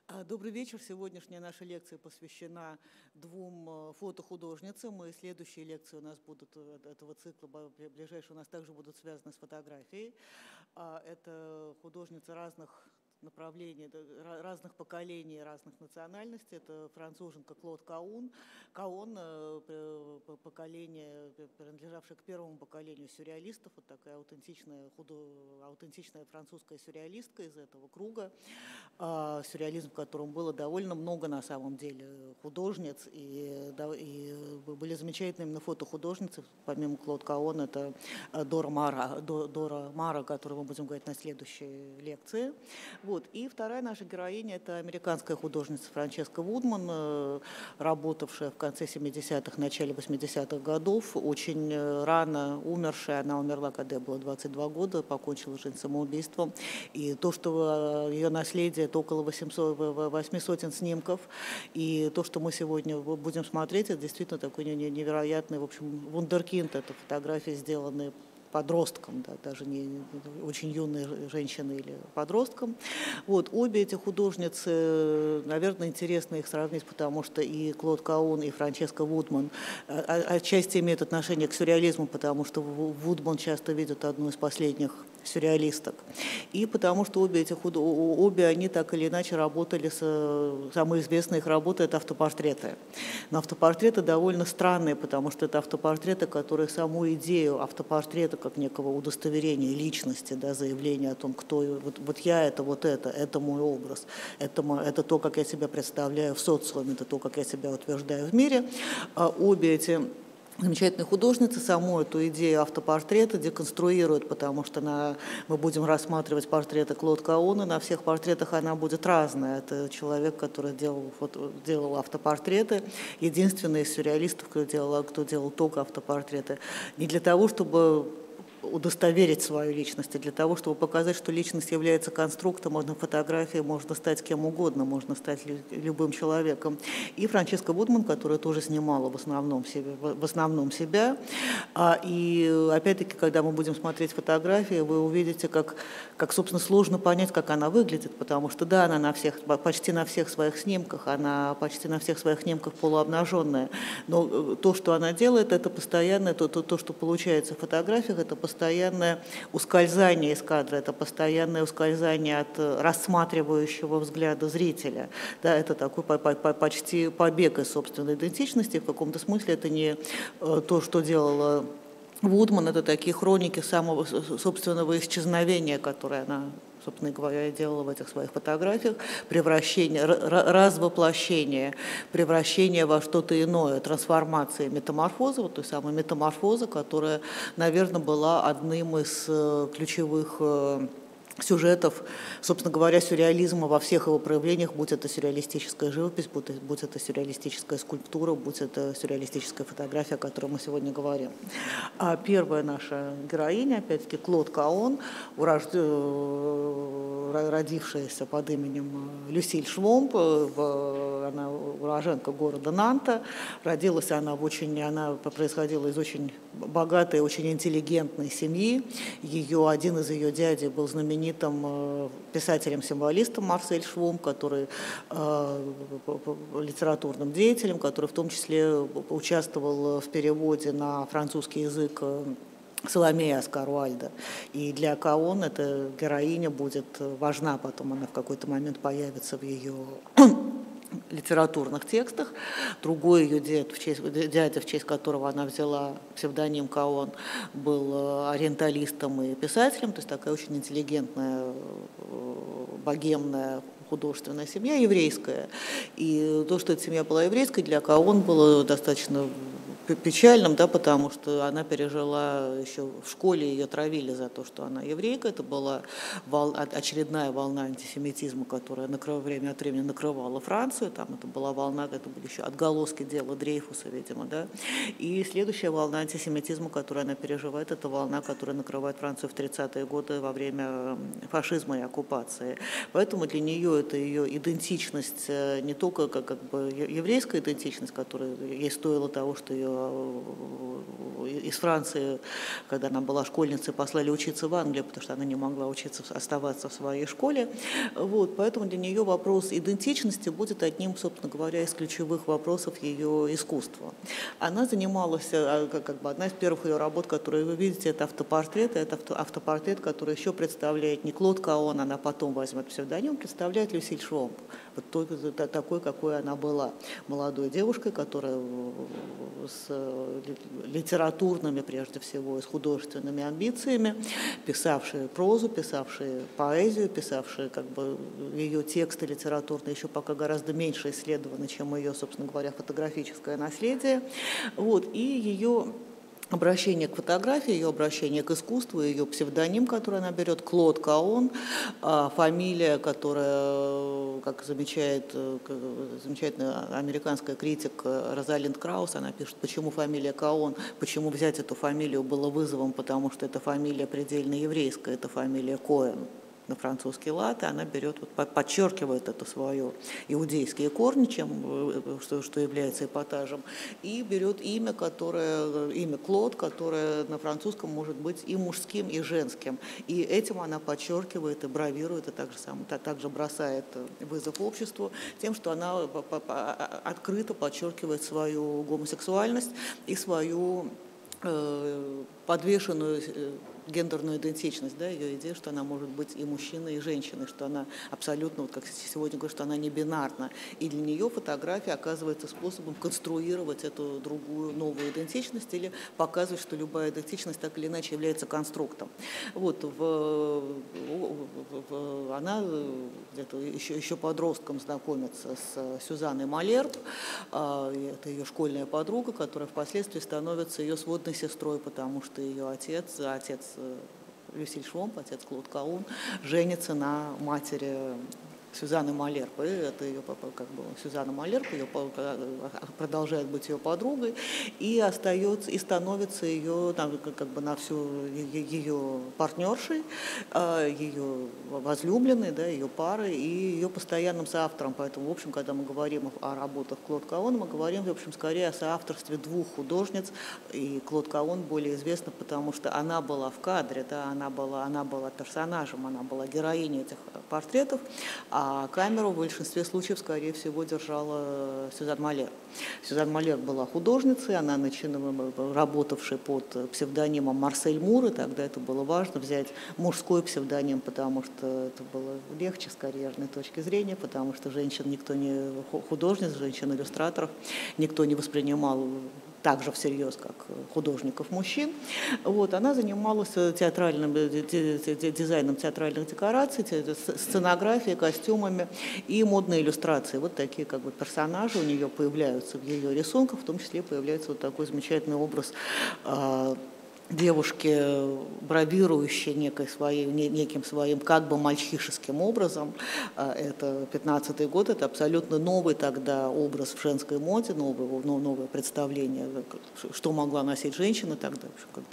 Добрый вечер. Сегодняшняя наша лекция посвящена двум фотохудожницам. И следующие лекции у нас будут этого цикла, ближайшие у нас также будут связаны с фотографией. Это художницы разных направлений, разных поколений, разных национальностей. Это француженка Клод Каон. Каон – поколение, принадлежавшее к первому поколению сюрреалистов, вот такая аутентичная французская сюрреалистка из этого круга. Сюрреализм, в котором было довольно много на самом деле художниц, и были замечательные именно фотохудожницы, помимо Клод Каон, это Дора Мара, о которой мы будем говорить на следующей лекции. Вот. И вторая наша героиня – это американская художница Франческа Вудман, работавшая в конце 70-х, начале 80-х годов, очень рано умершая. Она умерла, когда ей было 22 года, покончила жизнь самоубийством. И то, что ее наследие, это около 800 снимков, и то, что мы сегодня будем смотреть, это действительно такой невероятный, в общем, вундеркинд. Это фотографии, сделанные подростком, да, даже не очень юной женщиной или подростком. Вот. Обе эти художницы, наверное, интересно их сравнить, потому что и Клод Каон, и Франческа Вудман отчасти имеют отношение к сюрреализму, потому что Вудман часто видят одну из последних сюрреалисток. И потому что обе они так или иначе работали самые известные их работы – это автопортреты. Но автопортреты довольно странные, потому что это автопортреты, которые саму идею автопортрета как некого удостоверения личности, да, заявления о том, кто вот я это мой образ, это то, как я себя представляю в социуме, это то, как я себя утверждаю в мире. Обе эти замечательные художницы саму эту идею автопортрета деконструируют, потому что мы будем рассматривать портреты Клод Каона, на всех портретах она будет разная. Это человек, который делал автопортреты, единственный из сюрреалистов, кто делал только автопортреты. Не для того, чтобы удостоверить свою личность, и для того, чтобы показать, что личность является конструктом, можно фотографией, можно стать кем угодно, можно стать любым человеком. И Франческа Вудман, которая тоже снимала в основном себя. И опять-таки, когда мы будем смотреть фотографии, вы увидите, как собственно, сложно понять, как она выглядит, потому что, да, она почти на всех своих снимках полуобнаженная, но то, что она делает, это постоянно, то, что получается в фотографиях, это постоянное ускользание из кадра, это постоянное ускользание от рассматривающего взгляда зрителя. Да, это такой почти побег из собственной идентичности. В каком-то смысле это не то, что делала Вудман, это такие хроники самого собственного исчезновения, которое она, собственно говоря, делала в этих своих фотографиях, превращение, развоплощение, превращение во что-то иное, трансформация, метаморфоза, вот той самой метаморфозы, которая, наверное, была одним из ключевых сюжетов, собственно говоря, сюрреализма во всех его проявлениях, будь это сюрреалистическая живопись, будь это сюрреалистическая скульптура, будь это сюрреалистическая фотография, о которой мы сегодня говорим. А первая наша героиня, опять-таки, Клод Каон, родившаяся под именем Люсиль Швомп, она уроженка города Нанта. Родилась она происходила из очень богатой, очень интеллигентной семьи. Один из ее дядей был знаменитым писателем-символистом Марсель Швомп, который литературным деятелем, который в том числе участвовал в переводе на французский язык Саломея Оскара Уайльда. И для Каон эта героиня будет важна, потом она в какой-то момент появится в ее литературных текстах. Другой ее дядя, в честь которого она взяла псевдоним Каон, был ориенталистом и писателем, то есть такая очень интеллигентная, богемная художественная семья, еврейская. И то, что эта семья была еврейской, для Каон было достаточно печальным, да, потому что она пережила еще в школе, ее травили за то, что она еврейка. Это была очередная волна антисемитизма, которая время от времени накрывала Францию. Там это была волна, это были еще отголоски дела Дрейфуса, видимо, да. И следующая волна антисемитизма, которую она переживает, это волна, которая накрывает Францию в 30-е годы во время фашизма и оккупации. Поэтому для нее это ее идентичность не только как бы еврейская идентичность, которая ей стоила того, что ее из Франции, когда она была школьницей, послали учиться в Англию, потому что она не могла оставаться в своей школе. Вот, поэтому для нее вопрос идентичности будет одним, собственно говоря, из ключевых вопросов ее искусства. Она занималась, одна из первых ее работ, которые вы видите, это автопортрет, который еще представляет не Клод Каон, она потом возьмет псевдоним, представляет Люсиль Швомп, вот такой, какой она была, молодой девушкой, которая с литературными, прежде всего, и с художественными амбициями, писавшая прозу, писавшая поэзию, писавшая ее тексты литературные еще пока гораздо меньше исследованы, чем ее, собственно говоря, фотографическое наследие. Вот, и ее обращение к фотографии, ее обращение к искусству, ее псевдоним, который она берет, Клод Каон, фамилия, которая, как замечает замечательная американская критик Розалинд Краус, она пишет, почему фамилия Каон, почему взять эту фамилию было вызовом, потому что эта фамилия предельно еврейская, это фамилия Коэн на французский лад, и она берет, подчеркивает это свое иудейские корни, что является эпатажем, и берет имя Клод, которое на французском может быть и мужским, и женским. И этим она подчеркивает и бравирует, и также бросает вызов обществу тем, что она открыто подчеркивает свою гомосексуальность и свою подвешенную гендерную идентичность, да, ее идея, что она может быть и мужчиной, и женщиной, что она абсолютно, вот как сегодня говорят, что она не бинарна. И для нее фотография оказывается способом конструировать эту другую, новую идентичность или показывать, что любая идентичность так или иначе является конструктом. Вот, она где-то еще подростком знакомится с Сюзанной Малерб, это ее школьная подруга, которая впоследствии становится ее сводной сестрой, потому что ее отец Люсиль Швомп, отец Клод Каон, женится на матери Сюзанны Малерб. И это ее Сюзанна Малерб продолжает быть ее подругой и становится ее на всю ее партнершей, ее возлюбленной, да, ее парой и ее постоянным соавтором. Поэтому, в общем, когда мы говорим о работах Клод Каона, мы говорим, в общем, скорее о соавторстве двух художниц. И Клод Каон более известна, потому что она была в кадре, да, она была персонажем, она была героиней этих портретов, а камеру в большинстве случаев, скорее всего, держала Сюзан Малерб. Сюзан Малерб была художницей, она работавшая под псевдонимом Марсель Мур, и тогда это было важно взять мужской псевдоним, потому что это было легче с карьерной точки зрения, потому что художниц, женщин-иллюстраторов никто не воспринимал так же всерьез, как художников-мужчин. Вот, она занималась дизайном театральных декораций, сценографией, костюмами и модной иллюстрацией. Вот такие персонажи у нее появляются в ее рисунках, в том числе появляется вот такой замечательный образ девушки, бравирующей неким своим мальчишеским образом. Это 15-й год, это абсолютно новый тогда образ в женской моде, новое представление, что могла носить женщина тогда.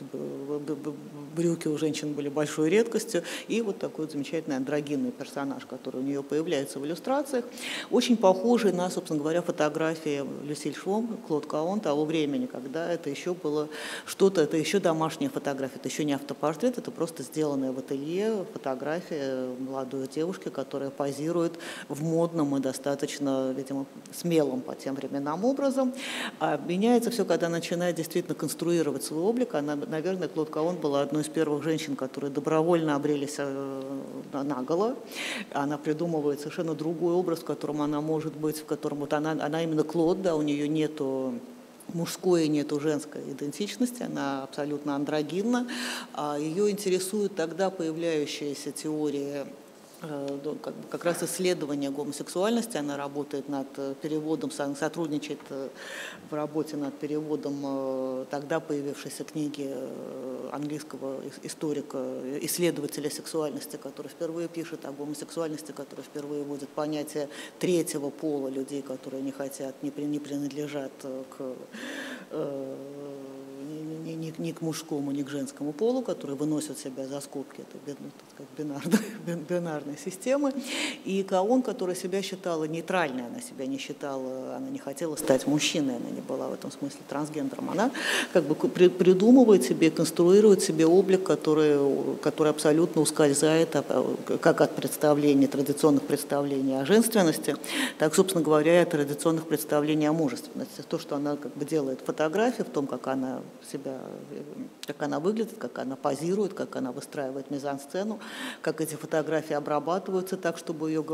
Брюки у женщин были большой редкостью, и вот такой замечательный андрогинный персонаж, который у нее появляется в иллюстрациях, очень похожий на, собственно говоря, фотографии Люсиль Швомп, Клод Каон того времени, когда это еще было что-то, это еще домашняя фотография, это еще не автопортрет, это просто сделанная в ателье фотография молодой девушки, которая позирует в модном и достаточно, видимо, смелом по тем временам образом. А меняется все, когда начинает действительно конструировать свой облик. Она, наверное, Клод Каон была одной из первых женщин, которые добровольно обрелись наголо. Она придумывает совершенно другой образ, в котором она может быть, в котором вот она именно Клод, да, у нее нету мужской и нету женской идентичности, она абсолютно андрогинна. Ее интересует тогда появляющаяся теория как раз исследования гомосексуальности. Она работает над переводом, сотрудничает в работе над переводом тогда появившейся книги английского историка, исследователя сексуальности, который впервые пишет о гомосексуальности, который впервые вводит понятие третьего пола, людей, которые не принадлежат ни к мужскому, ни к женскому полу, которые выносят себя за скобки этой бинарной системы, и Каон, которая себя считала нейтральной, она себя не считала, она не хотела стать мужчиной, она не была в этом смысле трансгендером, она как бы придумывает себе, конструирует себе облик, который абсолютно ускользает как от представлений, традиционных представлений о женственности, так, собственно говоря, и от традиционных представлений о мужественности. То, что она как бы делает в фотографии, в том, как она выглядит, как она позирует, как она выстраивает мизансцену, как эти фотографии обрабатываются так, чтобы ее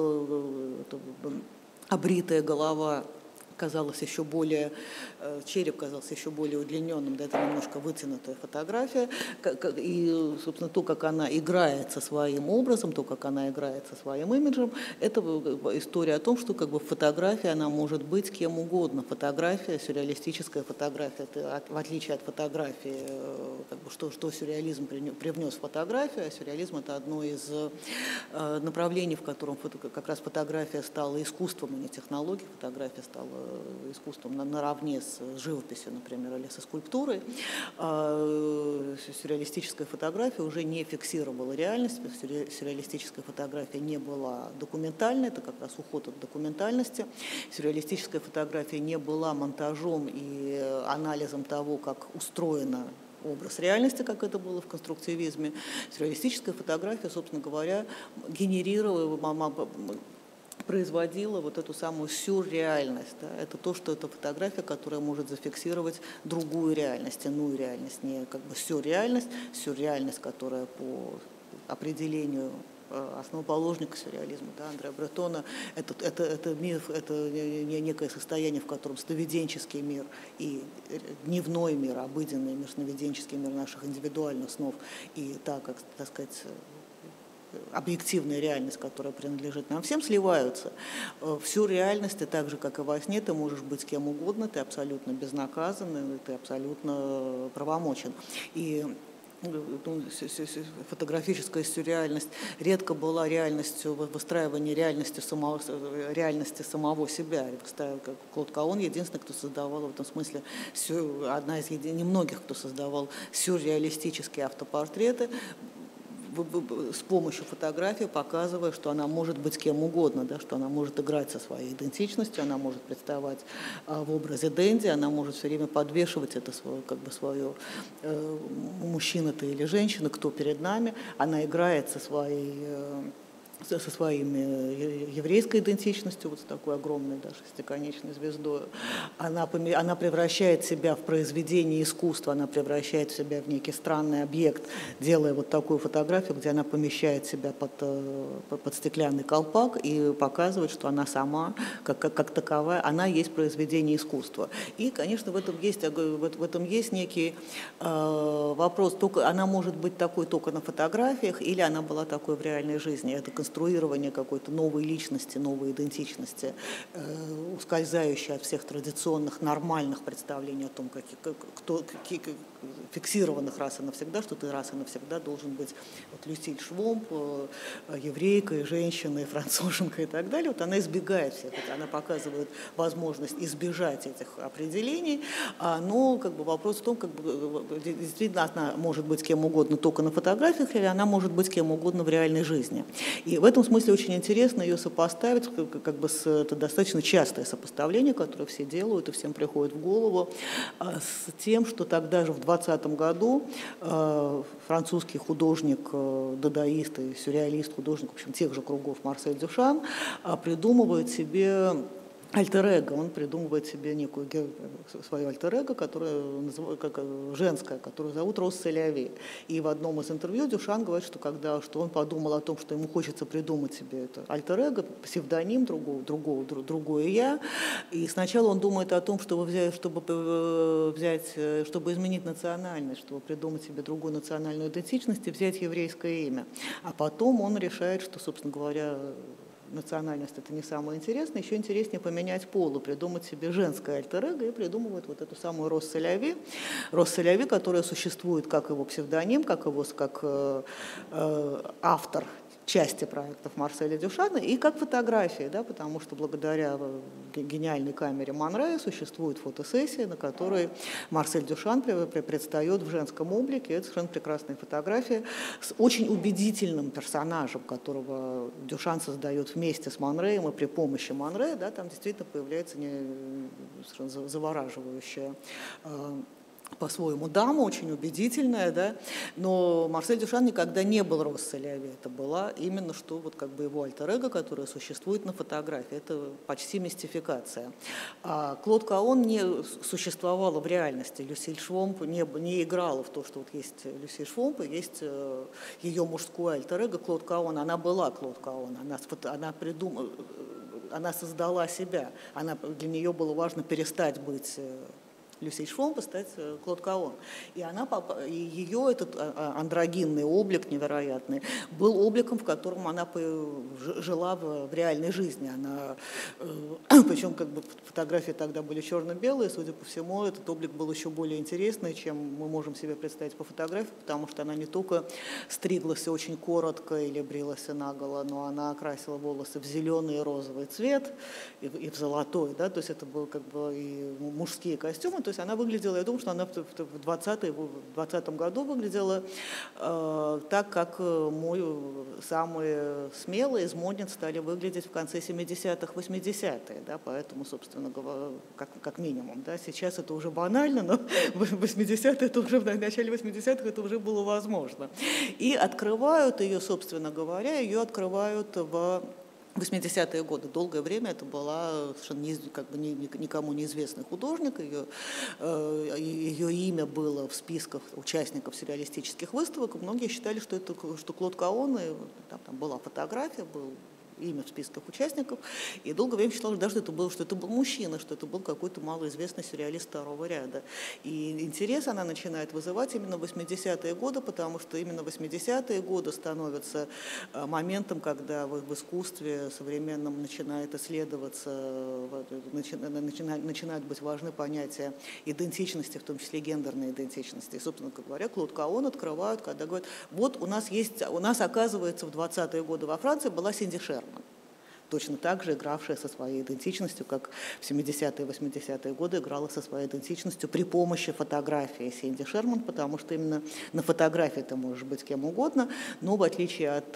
обритая голова казалась еще более, череп казался еще более удлиненным, да, это немножко вытянутая фотография, и, собственно, то, как она играет со своим образом, то, как она играет со своим имиджем, это история о том, что как бы фотография, она может быть кем угодно. Фотография, сюрреалистическая фотография, это, в отличие от фотографии, как бы, что сюрреализм привнес в фотографию, а сюрреализм – это одно из направлений, в котором как раз фотография стала искусством, а не технологией, фотография стала искусством наравне с живописью, например, или со скульптурой. Сюрреалистическая фотография уже не фиксировала реальность, сюрреалистическая фотография не была документальной, это как раз уход от документальности. Сюрреалистическая фотография не была монтажом и анализом того, как устроена образ реальности, как это было в конструктивизме. Сюрреалистическая фотография, собственно говоря, производила вот эту самую сюрреальность. Да? Это то, что это фотография, которая может зафиксировать другую реальность, иную реальность, не как бы сюрреальность, которая по определению основоположника сюрреализма, да, Андреа Бретона, это миф, это некое состояние, в котором сновиденческий мир и дневной мир, обыденный мир, сновиденческий мир наших индивидуальных снов и так, как, так сказать, объективная реальность, которая принадлежит нам всем, сливаются. В сюрреальности, так же, как и во сне, ты можешь быть кем угодно, ты абсолютно безнаказан, ты абсолютно правомочен. И фотографическая сюрреальность редко была реальностью, выстраивания реальности самого себя. Клод Каон единственный, кто создавал в этом смысле, одна из немногих, кто создавал сюрреалистические автопортреты, с помощью фотографии показывая, что она может быть кем угодно, да, что она может играть со своей идентичностью, она может представать в образе Дэнди, она может все время подвешивать это свое мужчина ты или женщина, кто перед нами, она играет со своей еврейской идентичностью, вот с такой огромной, да, шестиконечной звездой. Она превращает себя в произведение искусства, она превращает себя в некий странный объект, делая вот такую фотографию, где она помещает себя под стеклянный колпак и показывает, что она сама, как таковая, она есть произведение искусства. И, конечно, в этом есть некий вопрос, только она может быть такой только на фотографиях, или она была такой в реальной жизни. Это конструирование какой-то новой личности, новой идентичности, ускользающей от всех традиционных, нормальных представлений о том, фиксированных раз и навсегда, что ты раз и навсегда должен быть вот, Люсиль Швомп, еврейкой, женщиной, француженкой и так далее. Вот она избегает всех этого, она показывает возможность избежать этих определений, но как бы, вопрос в том, как бы, действительно она может быть кем угодно только на фотографиях, или она может быть кем угодно в реальной жизни. И в этом смысле очень интересно ее сопоставить, как бы это достаточно частое сопоставление, которое все делают и всем приходит в голову, с тем, что тогда же в 2020 году французский художник, дадаист и сюрреалист, художник, в общем, тех же кругов Марсель Дюшан придумывает себе альтер-эго, он придумывает себе некую свою альтер-эго, которая женская, которую зовут Рос Селяви. И в одном из интервью Дюшан говорит, что он подумал о том, что ему хочется придумать себе это альтер-эго, псевдоним, другое я. И сначала он думает о том, чтобы изменить национальность, чтобы придумать себе другую национальную идентичность и взять еврейское имя. А потом он решает, что, собственно говоря, национальность – это не самое интересное, еще интереснее поменять пол и придумать себе женское альтер-эго, и придумывает вот эту самую Рос Селяви, которая существует как его псевдоним, как автор части проектов Марселя Дюшана, и как фотографии, да, потому что благодаря гениальной камере Монре существует фотосессия, на которой Марсель Дюшан предстает в женском облике. Это совершенно прекрасная фотография с очень убедительным персонажем, которого Дюшан создает вместе с Монреем и при помощи Монре. Да, там действительно появляется совершенно завораживающая по-своему дама, очень убедительная, да, но Марсель Дюшан никогда не был Росс-Соловей, это была именно что вот как бы его альтер-эго, которое существует на фотографии, это почти мистификация. А Клод Каон не существовала в реальности, Люсиль Швомп не играла в то, что вот есть Люсиль Швомп, и есть ее мужское альтер-эго Клод Каон, она была Клод Каон, она придумала, она создала себя, для нее было важно перестать быть Люсиль Швомп, стать Клод Каон. И ее этот андрогинный облик невероятный был обликом, в котором она жила в реальной жизни. Причем как бы фотографии тогда были черно-белые, судя по всему, этот облик был еще более интересный, чем мы можем себе представить по фотографии, потому что она не только стриглась очень коротко или брилась наголо, но она окрасила волосы в зеленый и розовый цвет и в золотой, да, то есть это был как бы и мужские костюмы. То есть она выглядела, я думаю, что она в 2020 году выглядела так, как самые смелые из модниц стали выглядеть в конце 70-х, 80-е, да, поэтому, собственно говоря, как минимум. Да. Сейчас это уже банально, но в 80-е, это уже в начале 80-х это уже было возможно. И открывают ее, собственно говоря, ее открывают в 80-е годы. Долгое время это была совершенно никому неизвестный художник. Ее имя было в списках участников сюрреалистических выставок. И многие считали, что Клод Каон, и там была фотография, был имя в списках участников, и долгое время считалось, да, что это был мужчина, что это был какой-то малоизвестный сюрреалист второго ряда. И интерес она начинает вызывать именно в 80-е годы, потому что именно 80-е годы становятся моментом, когда в искусстве современном начинает исследоваться, начинают быть важны понятия идентичности, в том числе гендерной идентичности. И, собственно говоря, Клод Каон открывают, когда говорят, вот у нас оказывается в 20-е годы во Франции была Синди Шерман, точно так же игравшая со своей идентичностью, как в 70-е и 80-е годы играла со своей идентичностью при помощи фотографии Синди Шерман, потому что именно на фотографии ты можешь быть кем угодно, но в отличие от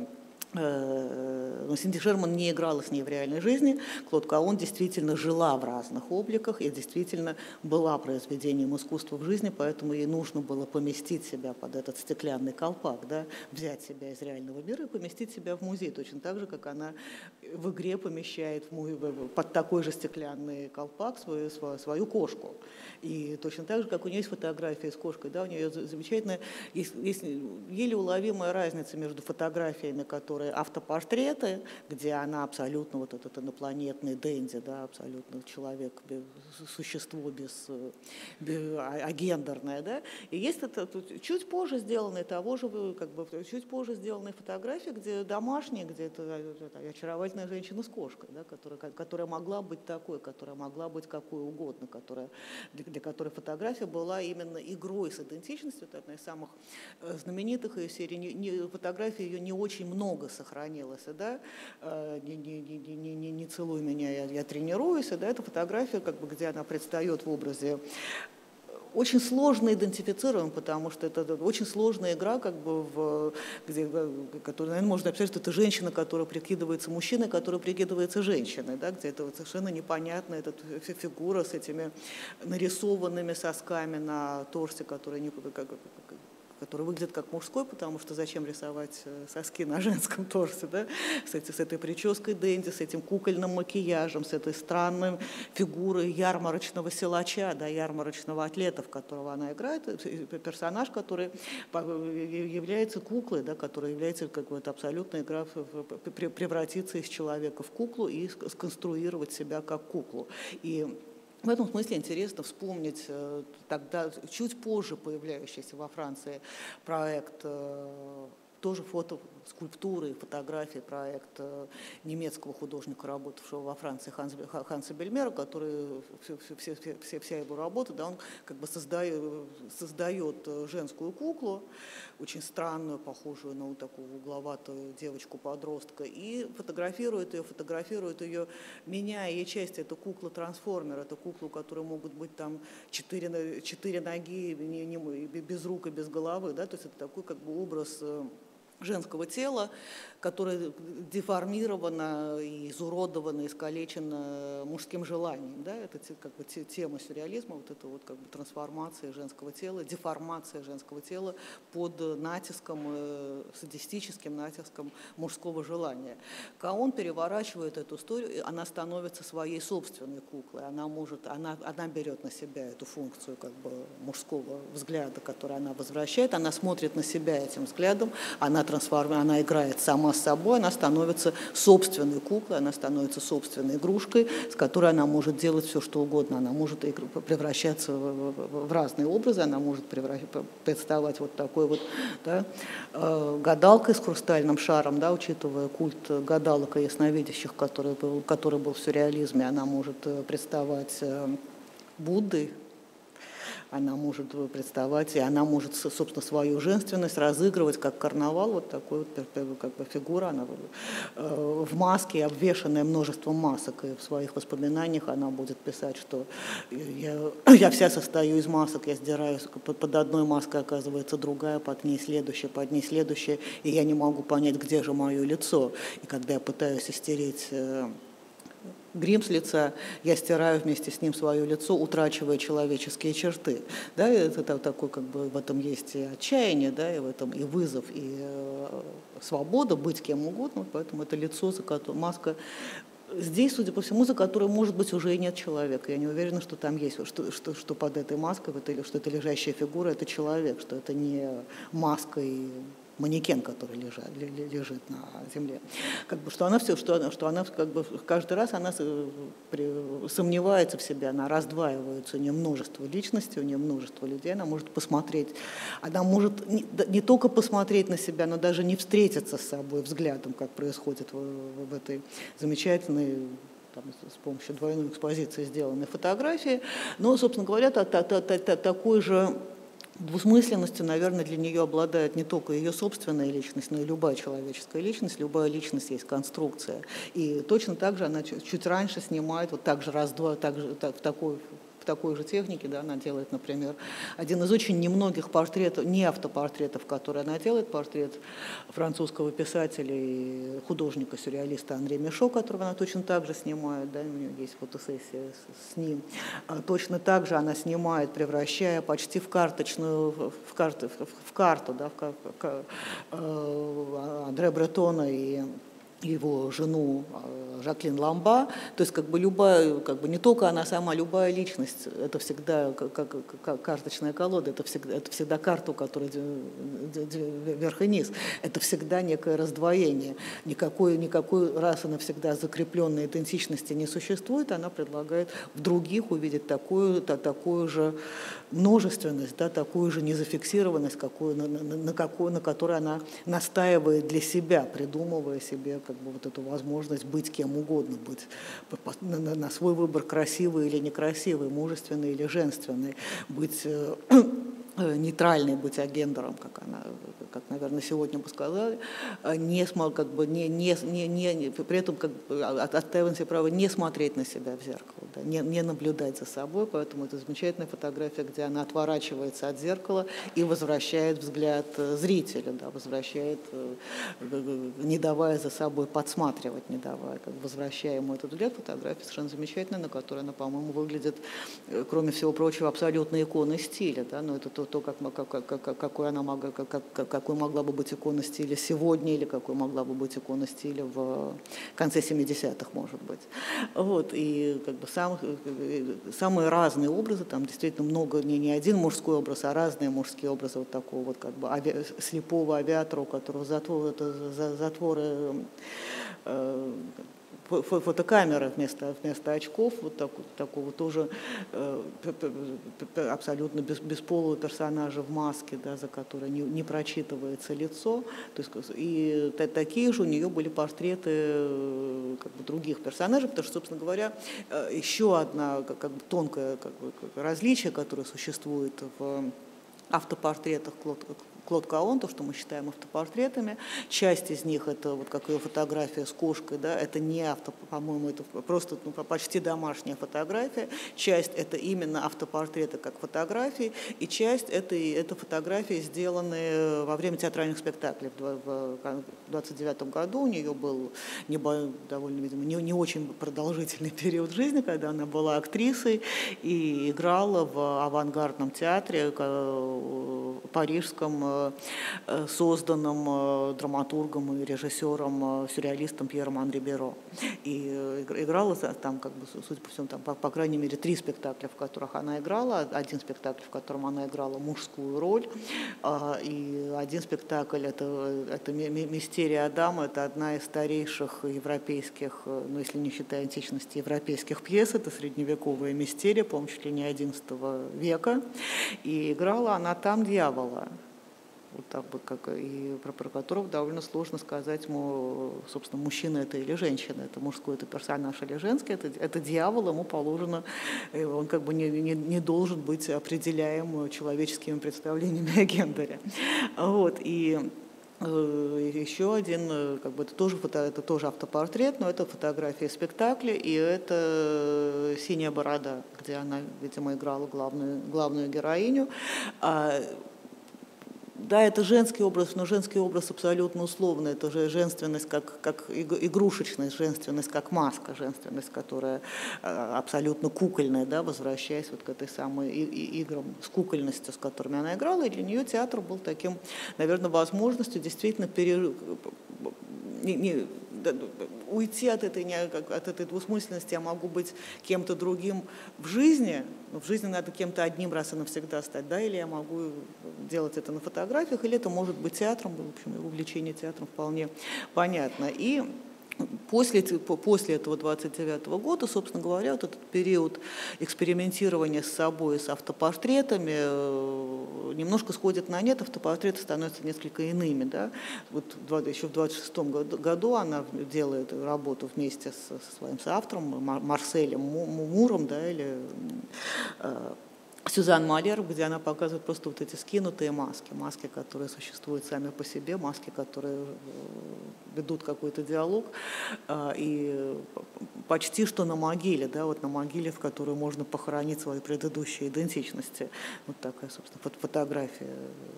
Синди Шерман не играла с ней в реальной жизни. Клод Каон действительно жила в разных обликах и действительно была произведением искусства в жизни, поэтому ей нужно было поместить себя под этот стеклянный колпак, да, взять себя из реального мира и поместить себя в музей, точно так же, как она в игре помещает под такой же стеклянный колпак свою кошку. И точно так же, как у нее есть фотография с кошкой, да, у нее замечательная, есть еле уловимая разница между фотографиями, которые автопортреты, где она абсолютно вот этот инопланетный денди, да, абсолютно человек, существо агендерное, да, и есть это чуть позже сделанные чуть позже сделанные фотографии, где домашние, где это очаровательная женщина с кошкой, да, которая могла быть такой, которая могла быть какой угодно, для которой фотография была именно игрой с идентичностью. Это одна из самых знаменитых ее серий. Фотографии ее не очень много сохранилось, да, не целуй меня, я тренируюсь, да, это фотография, где она предстает в образе очень сложно идентифицируем, потому что это очень сложная игра, которую, наверное, можно описать, что это женщина, которая прикидывается мужчиной, которая прикидывается женщиной, да, где это вот совершенно непонятная эта фигура с этими нарисованными сосками на торсе, который выглядит как мужской, потому что зачем рисовать соски на женском торсе, да? с этой прической Дэнди, с этим кукольным макияжем, с этой странной фигурой ярмарочного силача, да, ярмарочного атлета, в которого она играет, персонаж, который является куклой, да, который является абсолютная игра, превратиться из человека в куклу и сконструировать себя как куклу. И в этом смысле интересно вспомнить тогда чуть позже появляющийся во Франции проект тоже фото, скульптуры, фотографии, проект немецкого художника, работавшего во Франции, Ханса Бельмера, который вся его работа, да, он как бы создает женскую куклу, очень странную, похожую на вот такую угловатую девочку-подростка, и фотографирует ее, меняя ей части. Это кукла-трансформер, это кукла, у которой могут быть там 4 ноги, без рук и без головы, да, то есть это такой как бы образ женского тела, которое деформировано, изуродовано, искалечено мужским желанием. Да? Это как бы тема сюрреализма, вот это вот как бы трансформация женского тела, деформация женского тела под натиском, садистическим натиском мужского желания. Каон переворачивает эту историю, она становится своей собственной куклой, она берет на себя эту функцию как бы мужского взгляда, который она возвращает, она смотрит на себя этим взглядом, она играет сама с собой, она становится собственной куклой, она становится собственной игрушкой, с которой она может делать все, что угодно. Она может превращаться в разные образы, она может представать вот такой вот, да, гадалкой с хрустальным шаром, да, учитывая культ гадалок и ясновидящих, который был в сюрреализме. Она может представать Буддой, она может представать, и она может, собственно, свою женственность разыгрывать как карнавал, вот такой вот как бы фигура, она в маске, обвешанная множеством масок, и в своих воспоминаниях она будет писать, что я вся состою из масок, я сдираю, под одной маской оказывается другая, под ней следующая, и я не могу понять, где же мое лицо. И когда я пытаюсь стереть грим с лица, я стираю вместе с ним свое лицо, утрачивая человеческие черты. Да, это такой, как бы, в этом есть и отчаяние, да, и в этом и вызов, и свобода быть кем угодно, поэтому это лицо, маска. Здесь, судя по всему, за которой, может быть, уже и нет человека. Я не уверена, что там есть, что под этой маской, что это лежащая фигура, это человек, что это не маска и манекен, который лежит на земле. Как бы, что она как бы каждый раз она сомневается в себе, она раздваивается, у нее множество личностей, у нее множество людей, она может посмотреть, она может не только посмотреть на себя, но даже не встретиться с собой взглядом, как происходит в этой замечательной, там, с помощью двойной экспозиции сделанной фотографии. Но, собственно говоря, такой же двусмысленностью, наверное, для нее обладает не только ее собственная личность, но и любая человеческая личность. Любая личность есть конструкция. И точно так же она чуть раньше снимает, вот так же в такой же технике, да, она делает, например, один из очень немногих портретов, не автопортретов, которые она делает, портрет французского писателя и художника-сюрреалиста Анри Мишо, которого она точно так же снимает, да, у нее есть фотосессия с ним. Точно так же она снимает, превращая почти в карту, да, Андре Бретона и его жену Жаклин Ламба, то есть как бы любая, как бы не только она сама, любая личность, это всегда как карточная колода, это всегда карта, у которой верх и низ, это всегда некое раздвоение, никакой раз и навсегда закрепленной идентичности не существует, она предлагает в других увидеть такую же множественность, да, такую же незафиксированность, на которой она настаивает для себя, придумывая себе как бы вот эту возможность быть кем угодно, быть на свой выбор красивый или некрасивый, мужественный или женственный, быть нейтральной, быть агендером, как, наверное, сегодня бы сказали, при этом как бы, отстаивая себе право не смотреть на себя в зеркало, да, не наблюдать за собой, поэтому это замечательная фотография, где она отворачивается от зеркала и возвращает взгляд зрителя, да, возвращает, не давая за собой подсматривать, не давая, как бы возвращая ему этот взгляд. Фотография совершенно замечательная, на которой она, по-моему, выглядит, кроме всего прочего, абсолютно иконой стиля, да, но это какой могла бы быть икона стиля сегодня, или какой могла бы быть икона стиля в конце 70-х, может быть. Вот, и как бы самые разные образы, там действительно много, не один мужской образ, а разные мужские образы, вот такого вот как бы слепого авиатора, у которого затворы фотокамеры вместо очков, вот такого тоже абсолютно бесполого персонажа в маске, да, за которой не прочитывается лицо. То есть, и такие же у нее были портреты как бы других персонажей, потому что, собственно говоря, еще одна как бы тонкое различие, которое существует в автопортретах Клод Каон, то, что мы считаем автопортретами. Часть из них, это вот как ее фотография с кошкой, да, это не по-моему, это просто почти домашняя фотография. Часть это именно автопортреты как фотографии, и часть это фотографии, сделанные во время театральных спектаклей. В 29 году у нее был довольно, видимо, не очень продолжительный период жизни, когда она была актрисой и играла в авангардном театре парижском, созданном драматургом и режиссером, сюрреалистом Пьером Анри Беро. И играла там, как бы, судя по всему, там, по крайней мере, 3 спектакля, в которых она играла. Один спектакль, в котором она играла мужскую роль. И один спектакль, это «Мистерия Адама», это одна из старейших европейских, ну, если не считая античности, европейских пьес. Это средневековая мистерия, по-моему, чуть ли не XI века. И играла она там дьявола. Вот так бы, и про которого довольно сложно сказать, собственно, мужчина это или женщина, это мужской, это персонаж или женский, это дьявол, ему положено, он как бы не должен быть определяем человеческими представлениями о гендере. Вот, и еще один, как бы это тоже автопортрет, но это фотография спектакля, и это «Синяя борода», где она, видимо, играла главную героиню. Да, это женский образ, но женский образ абсолютно условный. Это же женственность как игрушечность, женственность как маска, женственность, которая абсолютно кукольная, да, возвращаясь вот к этой самой играм с кукольностью, с которыми она играла. И для нее театр был таким, наверное, возможностью действительно уйти от этой двусмысленности. Я могу быть кем-то другим в жизни, но в жизни надо кем-то одним раз и навсегда стать, да, или я могу делать это на фотографиях, или это может быть театром, в общем, увлечение театром вполне понятно. И после этого 29 года, собственно говоря, вот этот период экспериментирования с собой, с автопортретами немножко сходит на нет, автопортреты становятся несколько иными. Да? Вот еще в 26 году она делает работу вместе со своим соавтором Марселем Муром, да, или Сюзан Малер, где она показывает просто вот эти скинутые маски, которые существуют сами по себе, маски, которые ведут какой-то диалог, и почти что на могиле, да, вот на могиле, в которую можно похоронить свои предыдущие идентичности. Вот такая, собственно, фотография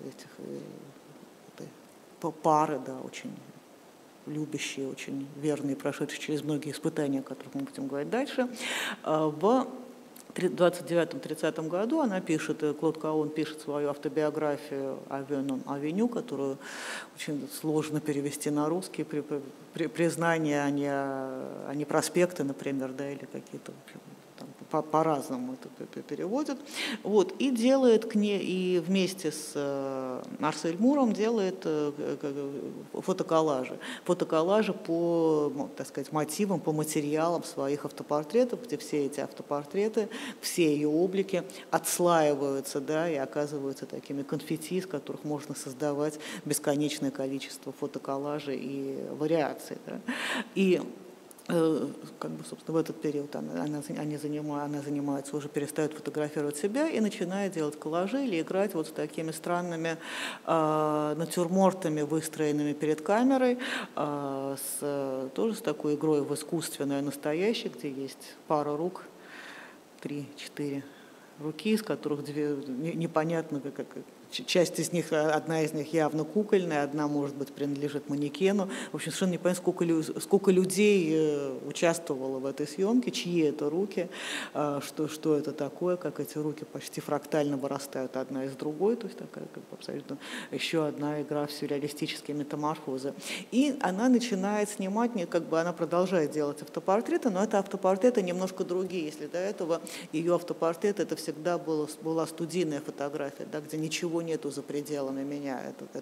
этой пары, да, очень любящие, очень верные, прошедшие через многие испытания, о которых мы будем говорить дальше. В 29-30 году она пишет, Клод Каон пишет свою автобиографию «Авеню», которую очень сложно перевести на русский, признания, а не проспекты, например, да, или какие-то, в общем, по-разному это переводят. Вот, и делает к ней, и вместе с Марсель Муром делает фотоколлажи по, так сказать, мотивам, по материалам своих автопортретов, где все эти автопортреты, все ее облики отслаиваются, да, и оказываются такими конфетти, из которых можно создавать бесконечное количество фотоколлажей и вариаций. Да. И как бы, собственно, в этот период она занимается, уже перестает фотографировать себя и начинает делать коллажи или играть вот с такими странными натюрмортами, выстроенными перед камерой, тоже с такой игрой в искусственное настоящее, где есть пара рук, 3-4 руки, из которых две непонятно, часть из них, одна из них явно кукольная, одна, может быть, принадлежит манекену. В общем, совершенно непонятно, сколько людей участвовало в этой съемке, чьи это руки, что это такое, как эти руки почти фрактально вырастают одна из другой, то есть такая как бы абсолютно еще одна игра в сюрреалистические метаморфозы. И она начинает снимать, как бы она продолжает делать автопортреты, но это автопортреты немножко другие. Если до этого ее автопортрет это всегда была студийная фотография, да, где ничего нету за пределами меня.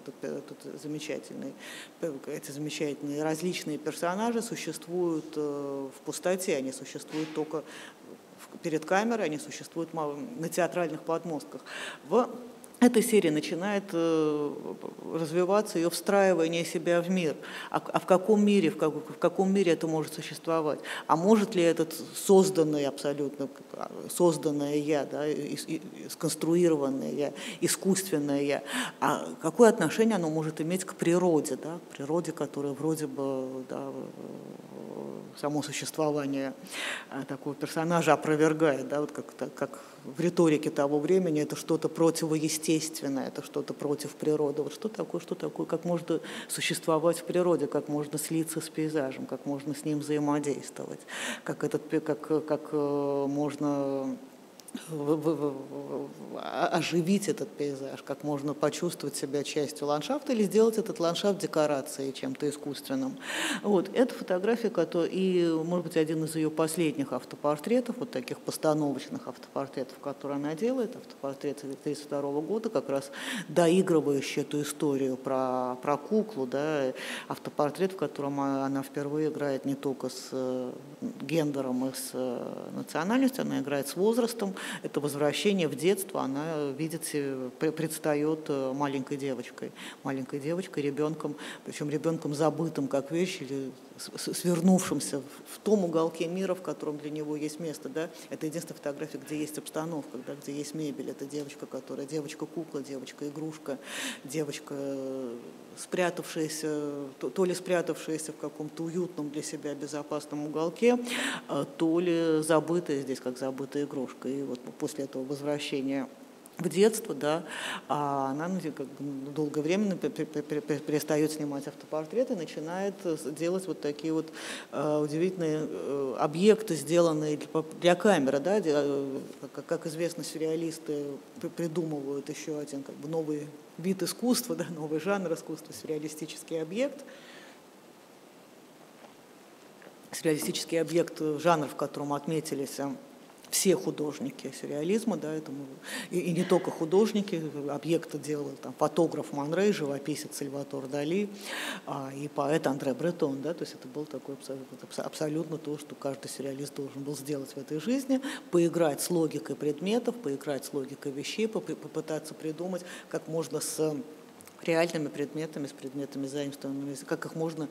Эти замечательные различные персонажи существуют в пустоте, они существуют только перед камерой, они существуют на театральных подмостках. В этой серии начинает развиваться ее встраивание себя в мир. А в каком мире, в каком мире это может существовать? А может ли этот созданный, абсолютно созданное я, да, сконструированное я, искусственное я, а какое отношение оно может иметь к природе, да, к природе, которая вроде бы, да, само существование такого персонажа опровергает, да, вот как в риторике того времени, это что-то противоестественное, это что-то против природы. Вот что такое, как можно существовать в природе, как можно слиться с пейзажем, как можно с ним взаимодействовать, как можно оживить этот пейзаж, как можно почувствовать себя частью ландшафта или сделать этот ландшафт декорацией, чем-то искусственным. Вот. Это фотография, и, может быть, один из ее последних автопортретов, вот таких постановочных автопортретов, которые она делает, автопортрет 1932 года, как раз доигрывающий эту историю про куклу, да, автопортрет, в котором она впервые играет не только с гендером и с национальностью, она играет с возрастом. Это возвращение в детство, она видит, предстает маленькой девочкой, ребенком, причем ребенком забытым как вещь или свернувшимся в том уголке мира, в котором для него есть место. Да? Это единственная фотография, где есть обстановка, да, где есть мебель. Это девочка-кукла, девочка-игрушка, девочка, спрятавшаяся, то ли спрятавшаяся в каком-то уютном для себя безопасном уголке, то ли забытая здесь, как забытая игрушка. И вот после этого возвращения в детство, да, она как бы долгое время перестает снимать автопортреты, начинает делать вот такие вот удивительные объекты, сделанные для камеры, да, как известно, сюрреалисты придумывают еще один как бы новый вид искусства, да, новый жанр искусства, сюрреалистический объект, жанр, в котором отметились все художники сюрреализма, да, и не только художники, объекты делал там фотограф Ман Рэй, живописец Сальватор Дали и поэт Андре Бретон, да, то есть это было такое абсолютно то, что каждый сюрреалист должен был сделать в этой жизни, поиграть с логикой предметов, поиграть с логикой вещей, попытаться придумать, как можно с реальными предметами, с предметами заимствованными, как их можно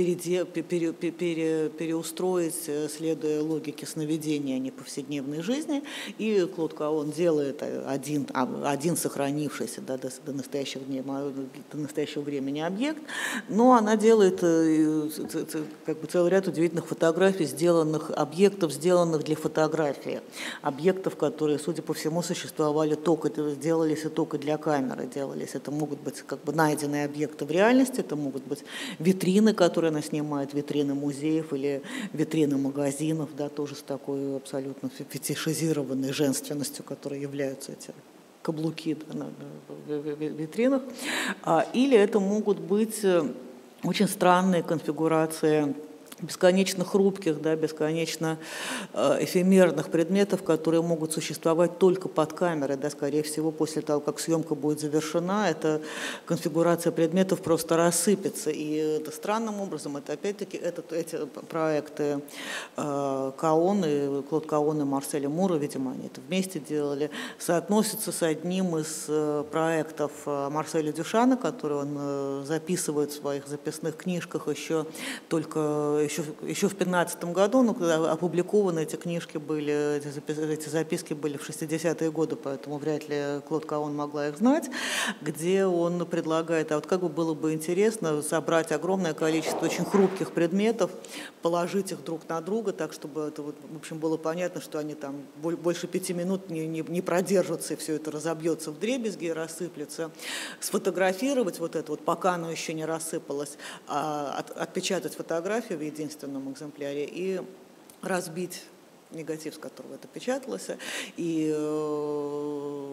переустроить, следуя логике сновидения, а не повседневной жизни. И Клод Каон делает один сохранившийся, да, до настоящего времени объект, но она делает как бы целый ряд удивительных фотографий, объектов, сделанных для фотографии, объектов, которые, судя по всему, делались только для камеры, это могут быть как бы найденные объекты в реальности, это могут быть витрины, которые она снимает, витрины музеев или витрины магазинов, да, тоже с такой абсолютно фетишизированной женственностью, которой являются эти каблуки, да, на витринах. Или это могут быть очень странные конфигурации бесконечно хрупких, да, бесконечно эфемерных предметов, которые могут существовать только под камерой, да, скорее всего, после того, как съемка будет завершена, эта конфигурация предметов просто рассыпется. И это странным образом, это опять-таки эти проекты Каон и Клод Каон и Марселя Мура, видимо, они это вместе делали, соотносятся с одним из проектов Марселя Дюшана, который он записывает в своих записных книжках еще в 2015 году, но когда опубликованы эти книжки были, эти записки были в 60-е годы, поэтому вряд ли Клод Каон могла их знать, где он предлагает, а вот как бы было бы интересно собрать огромное количество очень хрупких предметов, положить их друг на друга, так, чтобы это, вот, в общем, было понятно, что они там больше 5 минут не продержатся, и все это разобьется вдребезги и рассыплется, сфотографировать вот это вот, пока оно еще не рассыпалось, отпечатать фотографию в единственном экземпляре и разбить негатив, с которого это печаталось, и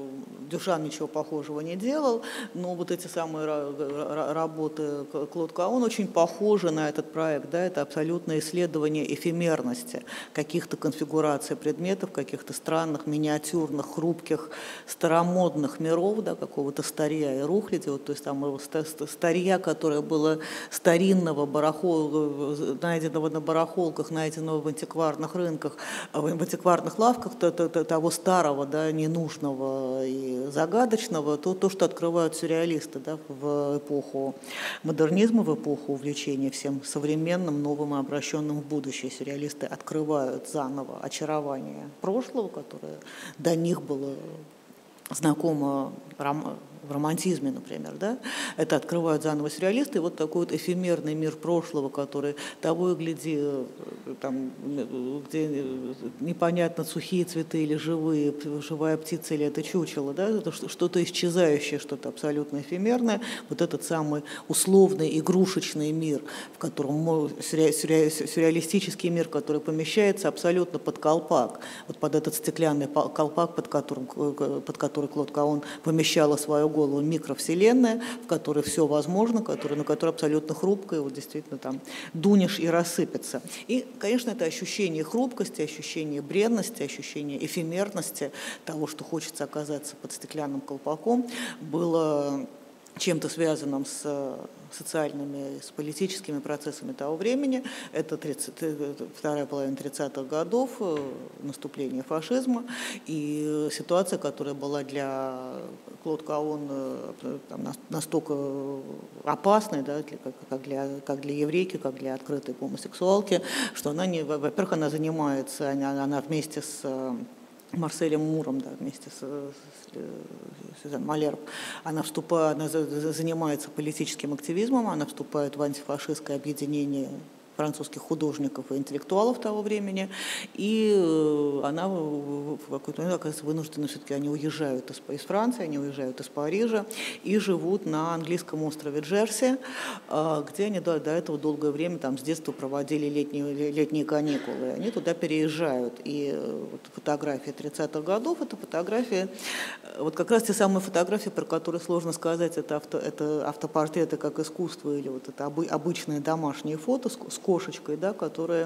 Дюшан ничего похожего не делал, но вот эти самые работы Клод Каон очень похожи на этот проект, да, это абсолютное исследование эфемерности каких-то конфигураций предметов, каких-то странных, миниатюрных, хрупких, старомодных миров, да, какого-то старья и рухляди, вот, то есть там старья, которое было старинного найденного на барахолках, найденного в антикварных рынках, в антикварных лавках, того старого, да, ненужного и загадочного, то, что открывают сюрреалисты, да, в эпоху модернизма, в эпоху увлечения всем современным, новым и обращенным в будущее. Сюрреалисты открывают заново очарование прошлого, которое до них было знакомо в романтизме, например, да, это открывают заново сюрреалисты, и вот такой вот эфемерный мир прошлого, который того и гляди, там, где непонятно, сухие цветы или живые, живая птица или это чучело, да, это что-то исчезающее, что-то абсолютно эфемерное, вот этот самый условный игрушечный мир, в котором сюрреалистический мир, который помещается абсолютно под колпак, вот под этот стеклянный колпак, под который Клод Каон помещала свою голову, микровселенная, в которой все возможно, на которой абсолютно хрупкая, вот действительно там дунешь и рассыпется. И, конечно, это ощущение хрупкости, ощущение бренности, ощущение эфемерности того, что хочется оказаться под стеклянным колпаком, было чем-то связанным с социальными, с политическими процессами того времени. Это вторая половина 30-х годов, наступление фашизма, и ситуация, которая была для Клод Каон настолько опасной, да, как для еврейки, как для открытой гомосексуалки, что она, во-первых, она занимается, она вместе с Марселем Муром, да, вместе с Сюзан Малерб, она занимается политическим активизмом, она вступает в антифашистское объединение французских художников и интеллектуалов того времени, и она в какой-то момент оказывается вынуждена, все-таки они уезжают из Франции, они уезжают из Парижа и живут на английском острове Джерси, где они до этого долгое время там с детства проводили летние каникулы. Они туда переезжают, и вот фотографии 30-х годов, это фотографии, вот как раз те самые фотографии, про которые сложно сказать, это автопортреты как искусство, или вот это обычные домашние фото с кошечкой, да, которые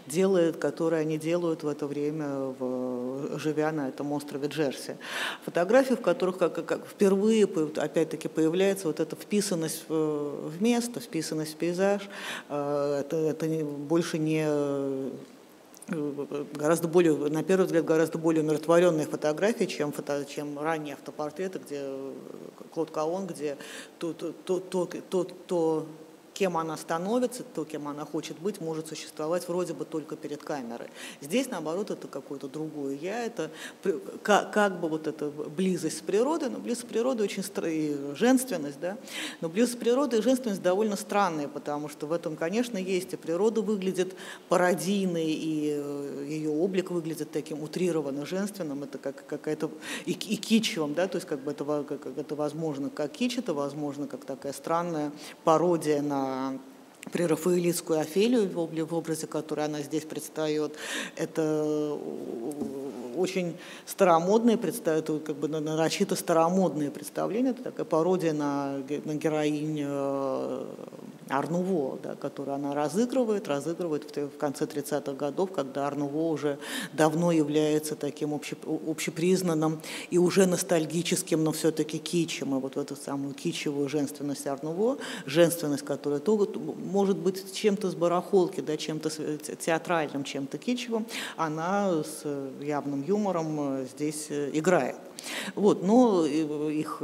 они делают в это время, живя на этом острове Джерси. Фотографии, в которых как впервые опять-таки появляется вот эта вписанность в место, вписанность в пейзаж. Это больше не гораздо более, на первый взгляд, гораздо более умиротворенные фотографии, чем ранние автопортреты, где Клод Каон, где то, кем она становится, то, кем она хочет быть, может существовать вроде бы только перед камерой. Здесь, наоборот, это какое-то другое я, это как бы вот эта близость с природой, но близость с природой очень и женственность, да, но близость с природой и женственность довольно странные, потому что в этом, конечно, есть, и природа выглядит пародийной, и ее облик выглядит таким утрированно женственным, это как какая-то и кичевым, да, то есть как бы это возможно как кич, это возможно как такая странная пародия на прерафаэлитскую Офелию в образе, который она здесь предстает. Это очень старомодные, как бы нарочито старомодные представления. Это такая пародия на героинь Ар-Нуво, да, которую она разыгрывает в конце 30-х годов, когда Ар-Нуво уже давно является таким общепризнанным и уже ностальгическим, но все-таки кичем. И вот в эту самую кичевую женственность Ар-Нуво, женственность, которая может быть чем-то с барахолки, да, чем-то театральным, чем-то кичевым, она с явным юмором здесь играет. Вот, но их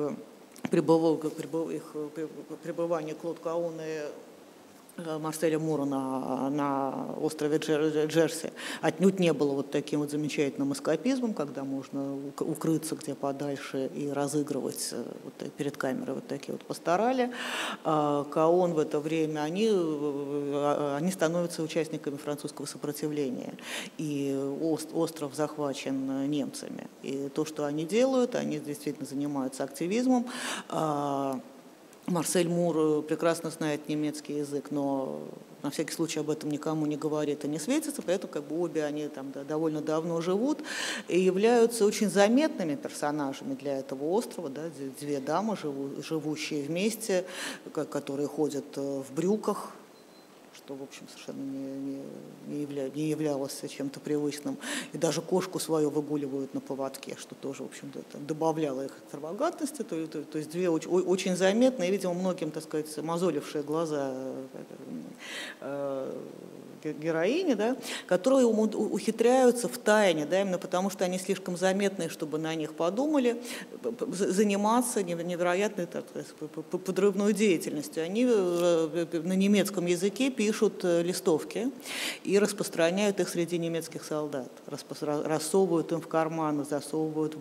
пребывание Клод Каона и Марселя Мура на острове Джерси отнюдь не было вот таким вот замечательным эскапизмом, когда можно укрыться где подальше и разыгрывать вот перед камерой вот такие вот пасторали. Каон в это время, они становятся участниками французского сопротивления, и остров захвачен немцами. И то, что они делают, они действительно занимаются активизмом. Марсель Мур прекрасно знает немецкий язык, но на всякий случай об этом никому не говорит и не светится, поэтому как бы обе они там довольно давно живут и являются очень заметными персонажами для этого острова, да, две дамы, живущие вместе, которые ходят в брюках, что, в общем, совершенно не являлось чем-то привычным. И даже кошку свою выгуливают на поводке, что тоже, в общем-то, добавляло их экстравагантности. То есть две очень заметные, видимо, многим, так сказать, мозолившие глаза героини, да, которые ухитряются в тайне, да, именно потому что они слишком заметные, чтобы на них подумали, заниматься невероятной, так сказать, подрывной деятельностью. Они на немецком языке пишут листовки и распространяют их среди немецких солдат, рассовывают им в карманы, засовывают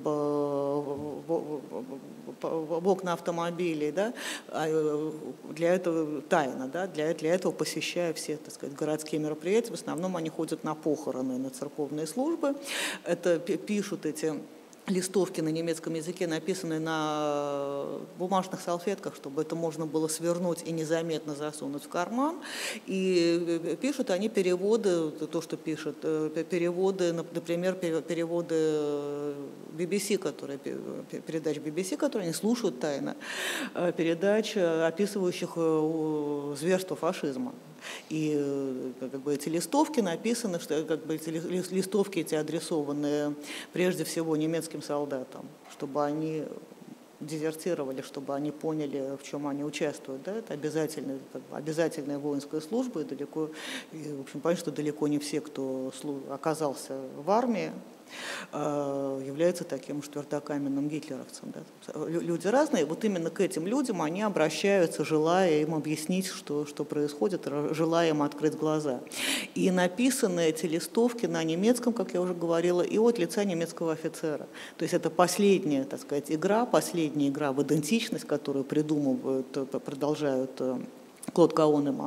в окна автомобилей, да, для этого тайно, да, для этого посещая все, так сказать, городские мероприятия. В основном они ходят на похороны, на церковные службы. Это пишут эти листовки на немецком языке, написанные на бумажных салфетках, чтобы это можно было свернуть и незаметно засунуть в карман. И пишут они переводы, то, что пишут, переводы, например, переводы BBC, передач BBC, которые они слушают тайно, передач, описывающих зверство фашизма. И как бы эти листовки написаны, что как бы эти листовки эти адресованы прежде всего немецким солдатам, чтобы они дезертировали, чтобы они поняли, в чем они участвуют. Да? Это обязательная воинская служба, и в общем, понятно, что далеко не все, кто оказался в армии, является таким уж твердокаменным гитлеровцем. Да? Люди разные, вот именно к этим людям они обращаются, желая им объяснить, что происходит, желая им открыть глаза. И написаны эти листовки на немецком, как я уже говорила, и от лица немецкого офицера. То есть это последняя, так сказать, последняя игра в идентичность, которую придумывают, продолжают Клод Каон и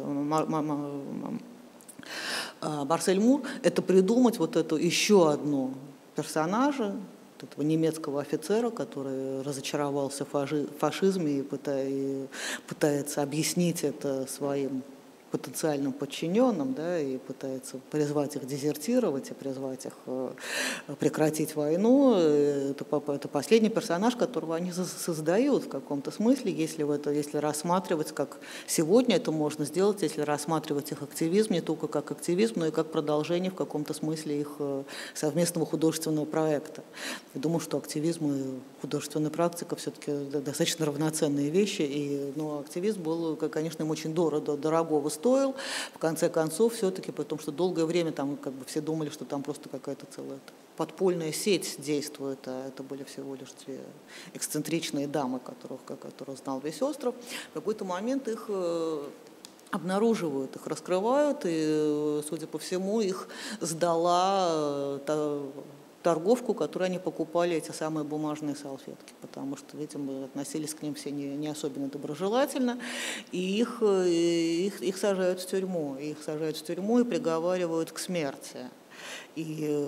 Марсель Мур, это придумать вот эту еще одну персонажа, этого немецкого офицера, который разочаровался в фашизме и пытается объяснить это своим потенциальным подчиненным, да, и пытается призвать их дезертировать и призвать их прекратить войну. Это последний персонаж, которого они создают в каком-то смысле, если рассматривать, как сегодня это можно сделать, если рассматривать их активизм не только как активизм, но и как продолжение в каком-то смысле их совместного художественного проекта. Я думаю, что активизм и художественная практика все-таки достаточно равноценные вещи, но активизм был, конечно, им очень дорогого стоил. В конце концов, все-таки, потому что долгое время там как бы все думали, что там просто какая-то целая подпольная сеть действует, а это были всего лишь две эксцентричные дамы, которых знал весь остров. В какой-то момент их обнаруживают, их раскрывают, и, судя по всему, их сдала торговку, которой они покупали эти самые бумажные салфетки, потому что, видимо, относились к ним все не особенно доброжелательно, и их сажают в тюрьму, и приговаривают к смерти. И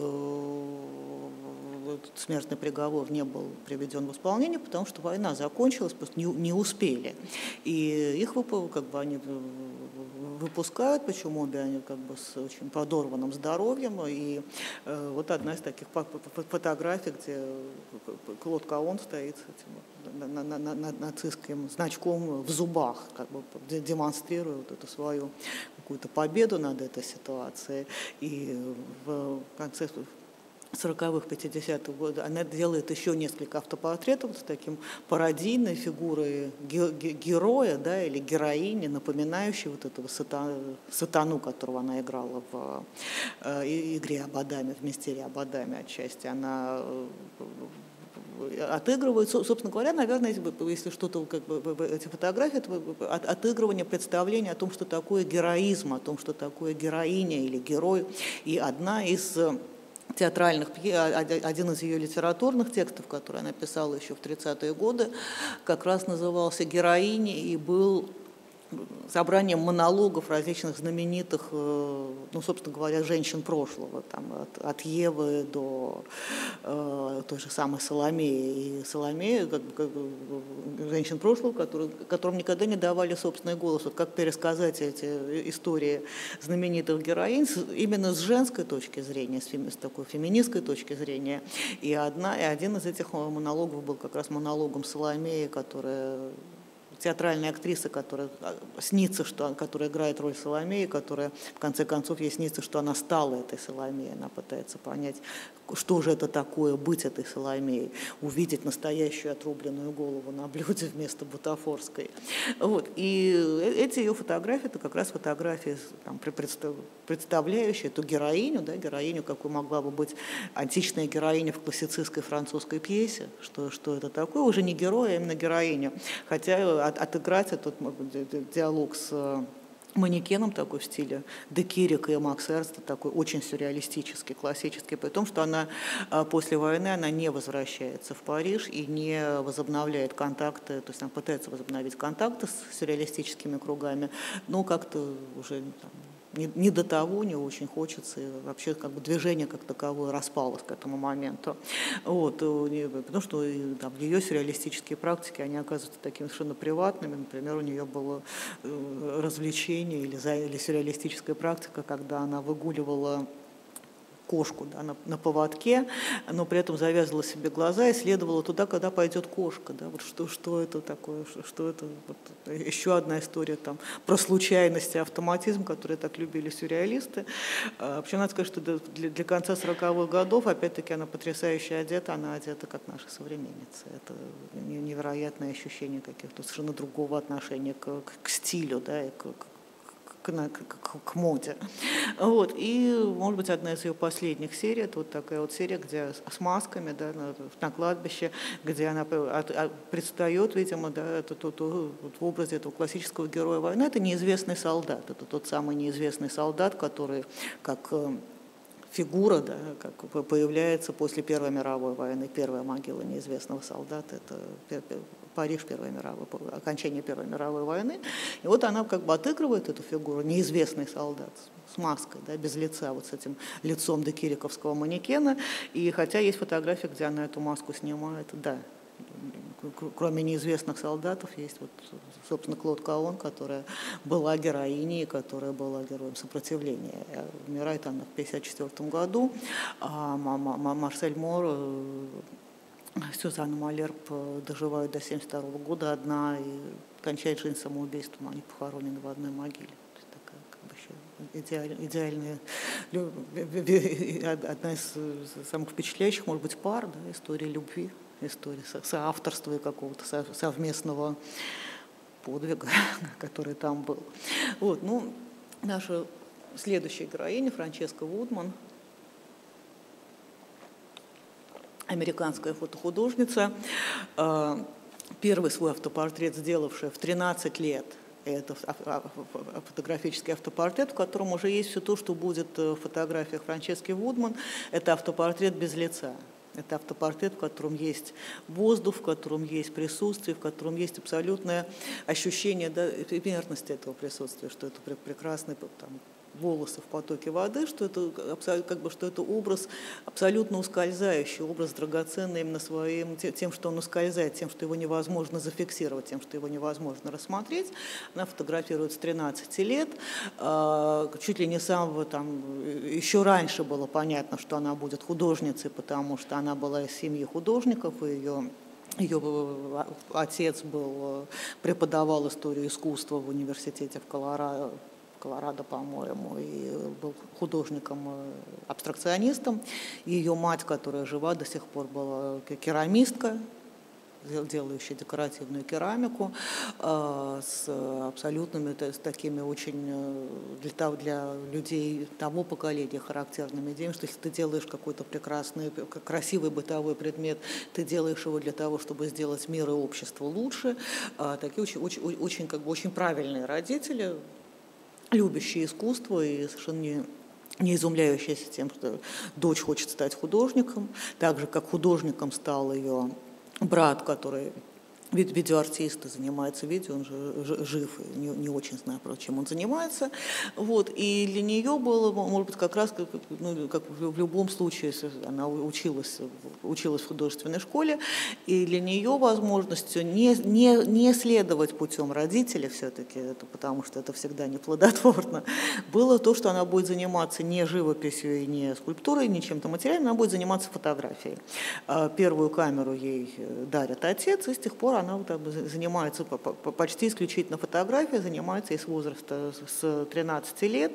смертный приговор не был приведен в исполнение, потому что война закончилась, просто не успели. И их они выпускают, причем обе они как бы с очень подорванным здоровьем. И вот одна из таких фотографий, где Клод Каон стоит с этим нацистским значком в зубах, как бы демонстрируя вот эту свою какую-то победу над этой ситуацией. И в конце 40-х, 50-х годов она делает еще несколько автопортретов с таким пародийной фигурой героя, да, или героини, напоминающей вот этого сатану, которого она играла в игре об Адаме, в мистерии об Адаме отчасти. Она отыгрывает, собственно говоря, наверное, если что-то, как бы, эти фотографии, это отыгрывание представления о том, что такое героизм, о том, что такое героиня или герой. И одна из театральных, один из ее литературных текстов, который она писала еще в 30-е годы, как раз назывался «Героиня» и был собранием монологов различных знаменитых, ну, собственно говоря, женщин прошлого, там, от Евы до той же самой Соломеи. И Соломея, как женщин прошлого, которым никогда не давали собственный голос. Вот как пересказать эти истории знаменитых героинь именно с женской точки зрения, с такой феминистской точки зрения. И один из этих монологов был как раз монологом Соломеи, которая... театральная актриса, которая снится, которая играет роль Соломеи, которая в конце концов ей снится, что она стала этой Соломеей, она пытается понять, что же это такое быть этой Соломеей, увидеть настоящую отрубленную голову на блюде вместо бутафорской. Вот. И эти ее фотографии, это как раз фотографии, там, представляющие эту героиню, да, героиню, какой могла бы быть античная героиня в классицистской французской пьесе, что это такое, уже не герой, а именно героиня. Хотя отыграть этот диалог с манекеном такой в стиле Де Кирик и Макс Эрнста, такой очень сюрреалистический, классический, при том, что она после войны она не возвращается в Париж и не возобновляет контакты, то есть она пытается возобновить контакты с сюрреалистическими кругами, но как-то уже там, не до того, не очень хочется, и вообще как бы движение как таковое распалось к этому моменту. Вот, потому что там, ее сюрреалистические практики, они оказываются такими совершенно приватными. Например, у нее было развлечение или сюрреалистическая практика, когда она выгуливала кошку, да, на поводке, но при этом завязывала себе глаза и следовала туда, когда пойдет кошка. Да, вот что это такое, что это вот, еще одна история там, про случайность и автоматизм, которые так любили сюрреалисты. Вообще надо сказать, что для конца 40-х годов, опять-таки, она потрясающе одета, она одета как наша современница. Это невероятное ощущение каких-то совершенно другого отношения к стилю, да, и к моде. Вот. И, может быть, одна из ее последних серий, это вот такая вот серия, где с масками, да, на кладбище, где она предстает, видимо, да, в образе этого классического героя войны. Это неизвестный солдат, это тот самый неизвестный солдат, который как фигура, да, как появляется после Первой мировой войны. Первая могила неизвестного солдата, это Париж, окончание Первой мировой войны. И вот она как бы отыгрывает эту фигуру, неизвестный солдат с маской, да, без лица, вот с этим лицом декириковского манекена. И хотя есть фотография, где она эту маску снимает, да, кроме неизвестных солдатов, есть вот, собственно, Клод Каон, которая была героиней, которая была героем сопротивления. Умирает она в 1954 году, а Марсель Мор, Сюзанна Малерб доживают до 1972 года одна и кончает жизнь самоубийством. Они похоронены в одной могиле. То есть такая как бы еще идеальная, одна из самых впечатляющих, может быть, пар, да, история любви, история соавторства и какого-то совместного подвига, который там был. Вот, ну, наша следующая героиня, Франческа Вудман, американская фотохудожница, первый свой автопортрет сделавшая в 13 лет. Это фотографический автопортрет, в котором уже есть все то, что будет в фотографиях Франчески Вудман. Это автопортрет без лица. Это автопортрет, в котором есть воздух, в котором есть присутствие, в котором есть абсолютное ощущение, да, эфемерности этого присутствия, что это прекрасный там, волосы в потоке воды, что это, как бы, что это образ абсолютно ускользающий, образ драгоценный именно своим, тем, что он ускользает, тем, что его невозможно зафиксировать, тем, что его невозможно рассмотреть. Она фотографирует с 13 лет, чуть ли не самого там, еще раньше было понятно, что она будет художницей, потому что она была из семьи художников, и ее отец преподавал историю искусства в университете в Колорадо, по-моему, и был художником-абстракционистом. Ее мать, которая жива до сих пор, была керамистка, делающая декоративную керамику, с абсолютными, с такими очень для людей того поколения характерными идеями, что если ты делаешь какой-то прекрасный, красивый бытовой предмет, ты делаешь его для того, чтобы сделать мир и общество лучше. Такие очень, как бы, очень правильные родители, любящие искусство и совершенно не изумляющаяся тем, что дочь хочет стать художником, так же, как художником стал ее брат, который видеоартист, занимается видео, он же жив, не очень знаю, чем он занимается. Вот. И для нее было, может быть, как раз, как в любом случае, она училась в художественной школе, и для нее возможностью не следовать путем родителей все-таки, это потому что это всегда неплодотворно, было то, что она будет заниматься не живописью и не скульптурой, не чем-то материальным, она будет заниматься фотографией. Первую камеру ей дарит отец, и с тех пор она занимается почти исключительно фотографией, занимается и с возраста с 13 лет.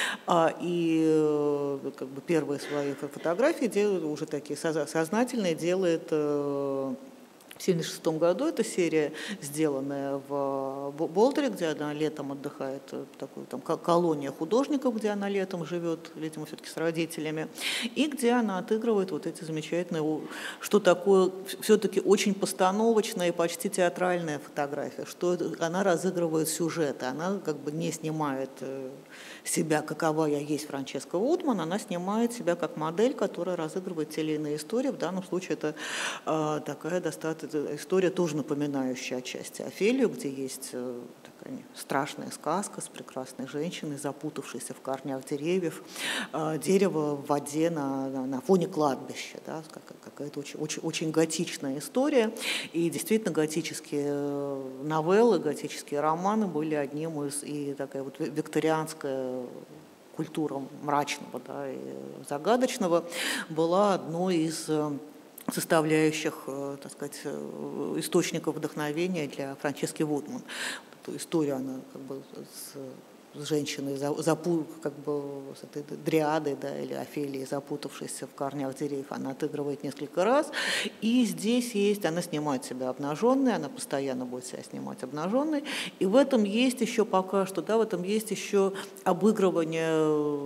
И как бы первые свои фотографии делают уже такие сознательные, делает в 1976 году. Эта серия, сделанная в Болдере, где она летом отдыхает, такой, там, колония художников, где она летом живет, видимо, все-таки с родителями, и где она отыгрывает вот эти замечательные, что такое все-таки очень постановочная и почти театральная фотография, что она разыгрывает сюжеты, она как бы не снимает себя, какова я есть Франческа Вудман, она снимает себя как модель, которая разыгрывает те или иные истории. В данном случае это такая достаточно история, тоже напоминающая отчасти Офелию, где есть такая страшная сказка с прекрасной женщиной, запутавшейся в корнях деревьев, дерево в воде на фоне кладбища. Да, какая-то очень готичная история. И действительно готические новеллы, готические романы были одним из, и такая вот викторианская культура мрачного, да, и загадочного была одной из составляющих, так сказать, источников вдохновения для Франчески Вудман. Эту историю она как бы с женщиной, как бы с этой дриадой, да, или Офелией, запутавшейся в корнях деревьев, она отыгрывает несколько раз. И здесь есть, она снимает себя обнаженной, она постоянно будет себя снимать обнаженной. И в этом есть еще пока что, да, в этом есть еще обыгрывание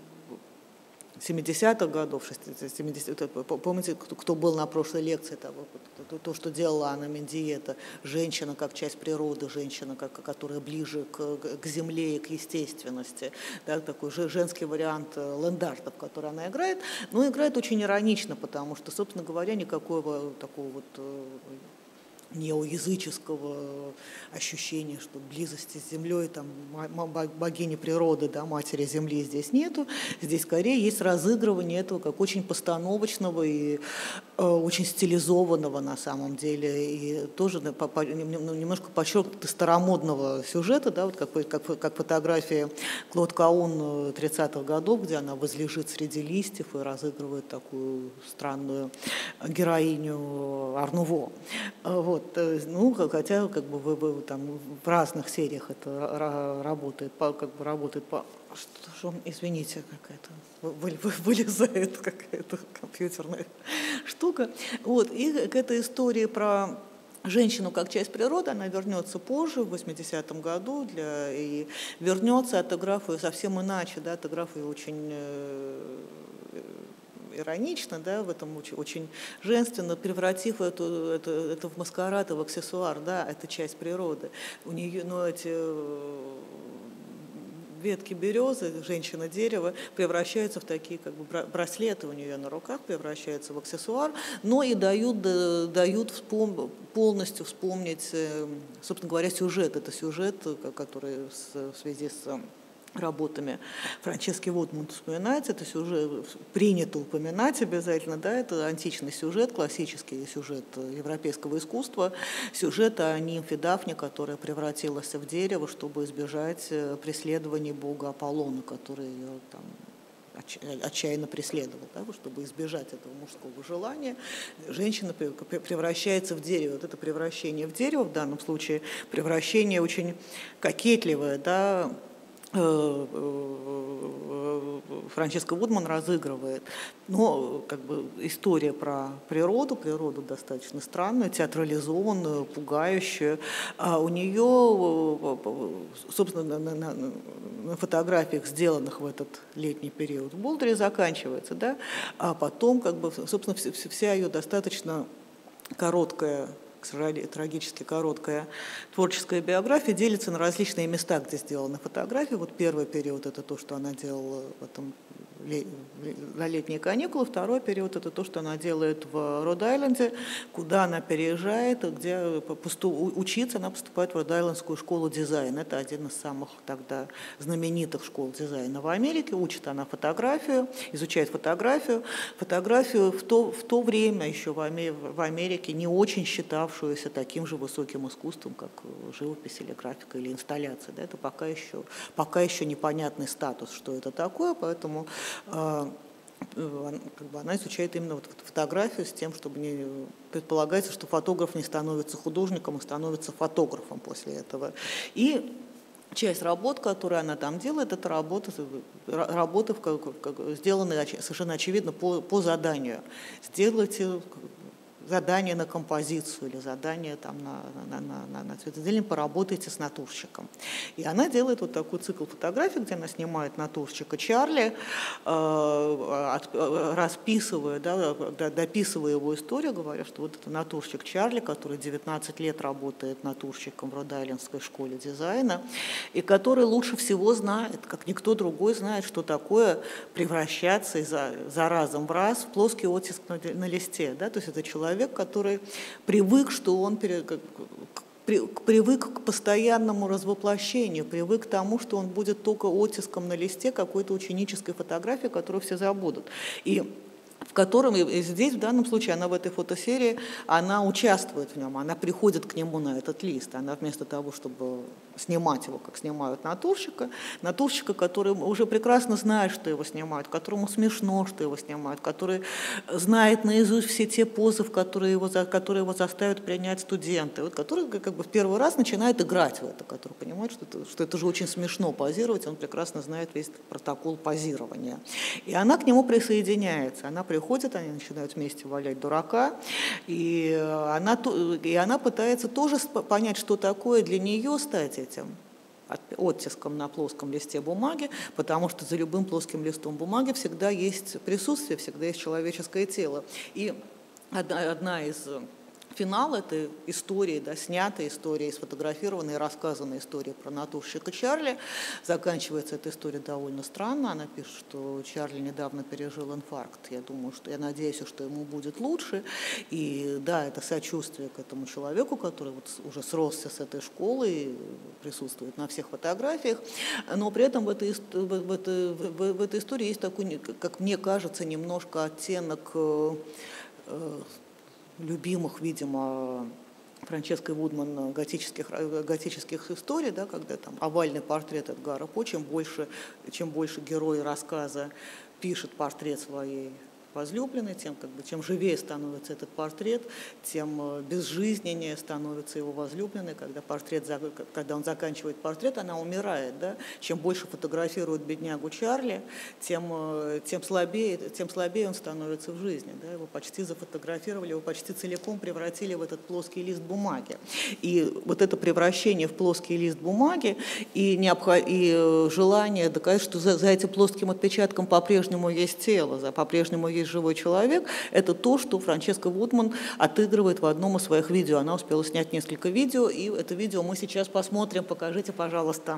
70-х годов, 70-х, помните, кто был на прошлой лекции, то, что делала Анна Мендие, это женщина как часть природы, женщина, которая ближе к земле и к естественности, да, такой женский вариант Лендартов, который она играет, но играет очень иронично, потому что, собственно говоря, никакого такого вот неоязыческого ощущения, что близости с землей, там, богини природы, да, матери земли здесь нету. Здесь скорее есть разыгрывание этого как очень постановочного и очень стилизованного на самом деле, и тоже немножко подчеркнуто старомодного сюжета, да, вот как фотография Клод Каун 30-х годов, где она возлежит среди листьев и разыгрывает такую странную героиню Арнуво. Вот. Ну, хотя как бы там в разных сериях это работает, что, извините, какая-то вылезает какая-то компьютерная штука. Вот. И к этой истории про женщину как часть природы, она вернется позже, в 80-м году, и вернется, отыграв ее совсем иначе, да, отыграв ее очень иронично, да, в этом очень женственно, превратив это в маскарад, в аксессуар, да, это часть природы. У нее, ну, эти ветки березы, женщина дерева, превращаются в такие как бы браслеты у нее на руках, превращаются в аксессуар, но и дают полностью вспомнить, собственно говоря, сюжет. Это сюжет, который в связи с работами Франчески Вудман вспоминается, это сюжет принято упоминать обязательно, да, это античный сюжет, классический сюжет европейского искусства, сюжет о нимфе Дафне, которая превратилась в дерево, чтобы избежать преследований бога Аполлона, который ее там отчаянно преследовал, да, чтобы избежать этого мужского желания. Женщина превращается в дерево. Вот это превращение в дерево, в данном случае превращение очень кокетливое, да, Франческа Вудман разыгрывает. Но как бы история про природу достаточно странная, театрализованную, пугающую. А у нее, собственно, на фотографиях, сделанных в этот летний период в Болдере, заканчивается, да, а потом, как бы, собственно, вся ее достаточно короткая, трагически короткая творческая биография делится на различные места, где сделаны фотографии. Вот первый период — это то, что она делала в этом на летние каникулы. Второй период – это то, что она делает в Род-Айленде, куда она переезжает, где учиться. Она поступает в Род-Айлендскую школу дизайна. Это один из самых тогда знаменитых школ дизайна в Америке. Учит она фотографию, изучает фотографию. Фотографию в то время еще в Америке не очень считавшуюся таким же высоким искусством, как живопись или графика или инсталляция. Да? Это пока еще непонятный статус, что это такое, поэтому она изучает именно вот фотографию с тем, чтобы не предполагается, что фотограф не становится художником, а становится фотографом после этого. И часть работ, которые она там делает, это работы сделанные совершенно очевидно по заданию. Сделайте задание на композицию или задание там, на цветоделение, поработайте с натурщиком. И она делает вот такой цикл фотографий, где она снимает натурщика Чарли, расписывая, дописывая его историю, говоря, что вот это натурщик Чарли, который 19 лет работает натурщиком в Род-Айлендской школе дизайна, и который лучше всего знает, как никто другой знает, что такое превращаться за разом в раз в плоский оттиск на листе. Да? То есть это человек, который привык, что он привык к постоянному развоплощению, привык к тому, что он будет только оттиском на листе какой-то ученической фотографии, которую все забудут. И в котором, и здесь в данном случае, она в этой фотосерии, она участвует в нем, она приходит к нему на этот лист. Она вместо того, чтобы снимать его, как снимают натурщика, который уже прекрасно знает, что его снимают, которому смешно, что его снимают, который знает наизусть все те позы, которые его заставят принять студенты, вот, который как бы в первый раз начинает играть в это, который понимает, что это же очень смешно позировать, он прекрасно знает весь протокол позирования. И она к нему присоединяется, она приходит, они начинают вместе валять дурака, и она пытается тоже понять, что такое для нее стать этим оттиском на плоском листе бумаги, потому что за любым плоским листом бумаги всегда есть присутствие, всегда есть человеческое тело. И одна из финал этой истории, да, снятой истории, сфотографированной, рассказанной истории про натурщика Чарли. Заканчивается эта история довольно странно. Она пишет, что Чарли недавно пережил инфаркт. Я надеюсь, что ему будет лучше. И да, это сочувствие к этому человеку, который вот уже сросся с этой школы и присутствует на всех фотографиях. Но при этом в этой истории есть такой, как мне кажется, немножко оттенок любимых, видимо, Франческой Вудман готических историй, да, когда там овальный портрет Эдгара По, чем больше герой рассказа пишет портрет своей возлюбленной, чем живее становится этот портрет, тем безжизненнее становится его возлюбленная. Когда он заканчивает портрет, она умирает. Да? Чем больше фотографируют беднягу Чарли, тем слабее он становится в жизни. Да? Его почти зафотографировали, его почти целиком превратили в этот плоский лист бумаги. И вот это превращение в плоский лист бумаги и желание доказать, что за этим плоским отпечатком по-прежнему есть тело, по-прежнему есть живой человек, это то, что Франческа Вудман отыгрывает в одном из своих видео. Она успела снять несколько видео, и это видео мы сейчас посмотрим. Покажите, пожалуйста.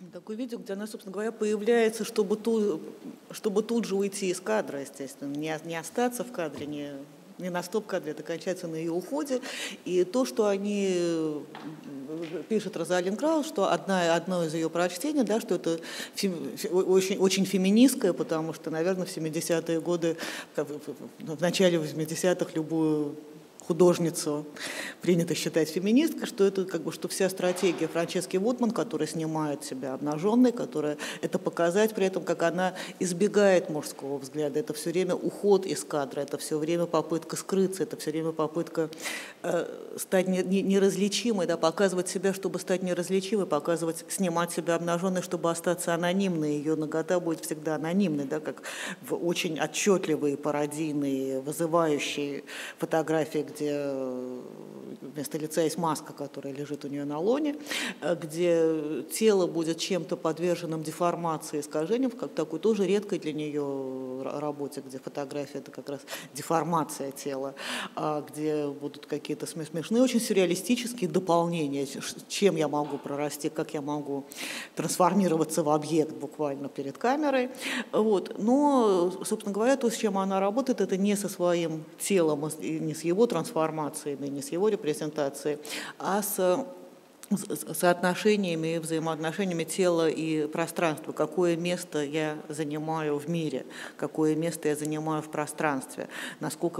Такое видео, где она, собственно говоря, появляется, чтобы тут же уйти из кадра, естественно, не остаться в кадре, не на стоп-кадре, это кончается на ее уходе. И то, что они пишет Розалин Краус, что одно из ее прочтений, да, что это очень, очень феминистское, потому что, наверное, в 70-е годы, в начале 80-х любую художницу принято считать феминисткой, что это как бы, что вся стратегия Франчески Вудман, которая снимает себя обнаженной, которая это показать при этом, как она избегает мужского взгляда, это все время уход из кадра, это все время попытка скрыться, это все время попытка стать неразличимой, да, показывать себя, чтобы стать неразличимой, снимать себя обнаженной, чтобы остаться анонимной, ее нагота будет всегда анонимной, да, как в очень отчетливые, пародийные, вызывающие фотографии, где вместо лица есть маска, которая лежит у нее на лоне, где тело будет чем-то подверженным деформации, искажениям, как такой тоже редкой для нее работе, где фотография – это как раз деформация тела, где будут какие-то смешные, очень сюрреалистические дополнения, чем я могу прорасти, как я могу трансформироваться в объект буквально перед камерой. Вот. Но, собственно говоря, то, с чем она работает, это не со своим телом, не с его трансформацией, не с его репрезентацией, а с соотношениями и взаимоотношениями тела и пространства, какое место я занимаю в мире, какое место я занимаю в пространстве, насколько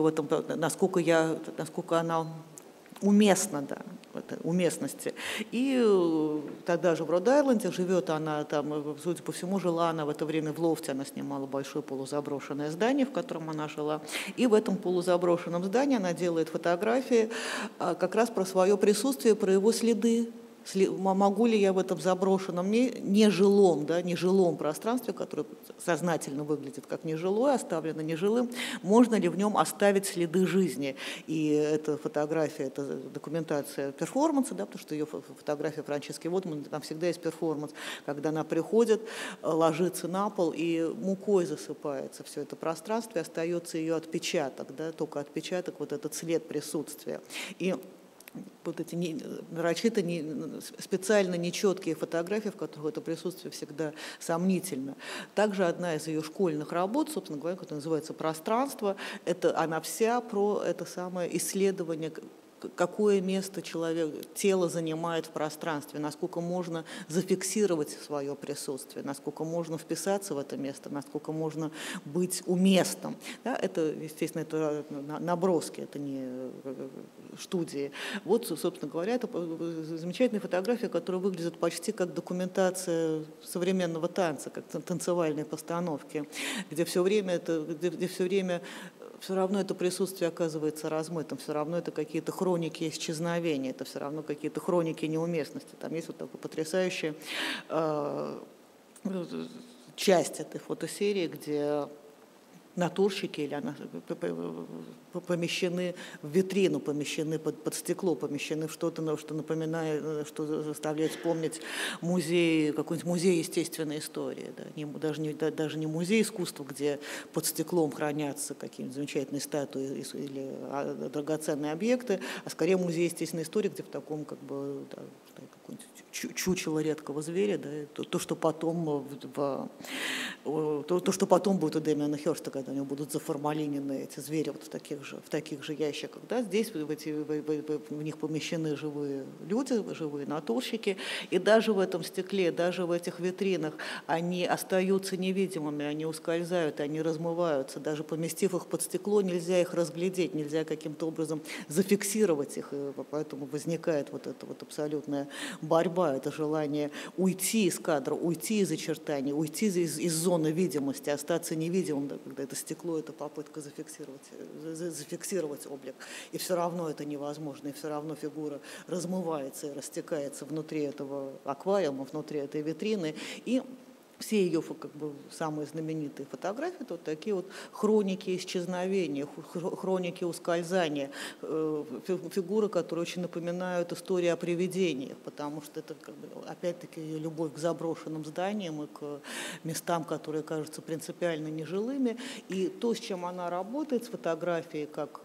она уместна, да, уместности. И тогда же в Род-Айленде живет она там, судя по всему, жила она в это время в лофте, она снимала большое полузаброшенное здание, в котором она жила. И в этом полузаброшенном здании она делает фотографии как раз про свое присутствие, про его следы. Могу ли я в этом заброшенном, нежилом пространстве, которое сознательно выглядит как нежилое, оставлено нежилым, можно ли в нем оставить следы жизни? И эта фотография, это документация перформанса, да, потому что ее фотография Франчески Вудман, там всегда есть перформанс, когда она приходит, ложится на пол и мукой засыпается все это пространство, и остается ее отпечаток, да, только отпечаток, вот этот след присутствия. И вот эти нарочито специально нечеткие фотографии, в которых это присутствие всегда сомнительно. Также одна из ее школьных работ, собственно говоря, которая называется «Пространство», она вся про это самое исследование, какое место тело занимает в пространстве, насколько можно зафиксировать свое присутствие, насколько можно вписаться в это место, насколько можно быть уместным. Да, это, естественно, это наброски, это не студии. Вот, собственно говоря, это замечательная фотография, которая выглядит почти как документация современного танца, как танцевальные постановки, где все время все равно это присутствие оказывается размытым, все равно это какие-то хроники исчезновения, это все равно какие-то хроники неуместности. Там есть вот такая потрясающая часть этой фотосерии, где натурщики помещены в витрину, помещены под стекло, помещены в что-то, что напоминает, что заставляет вспомнить какой-нибудь музей естественной истории. Да? Даже не музей искусства, где под стеклом хранятся какие-нибудь замечательные статуи или драгоценные объекты, а скорее музей естественной истории, где в таком какое-нибудь чучело редкого зверя, да, то, что потом будет у Дэмиана Хёрста, когда у него будут заформалинены эти звери вот в таких же ящиках. Да. Здесь в них помещены живые люди, живые натурщики, и даже в этом стекле, даже в этих витринах они остаются невидимыми, они ускользают, они размываются. Даже поместив их под стекло, нельзя их разглядеть, нельзя каким-то образом зафиксировать их, и поэтому возникает вот эта вот абсолютная борьба, это желание уйти из кадра, уйти из очертаний, уйти из зоны видимости, остаться невидимым, да, когда это стекло, это попытка зафиксировать облик. И все равно это невозможно, и все равно фигура размывается и растекается внутри этого аквариума, внутри этой витрины. И все ее как бы самые знаменитые фотографии, это вот такие вот хроники исчезновения, хроники ускользания, фигуры, которые очень напоминают историю о привидениях, потому что это как бы, опять-таки ее любовь к заброшенным зданиям и к местам, которые кажутся принципиально нежилыми. И то, с чем она работает, с фотографией как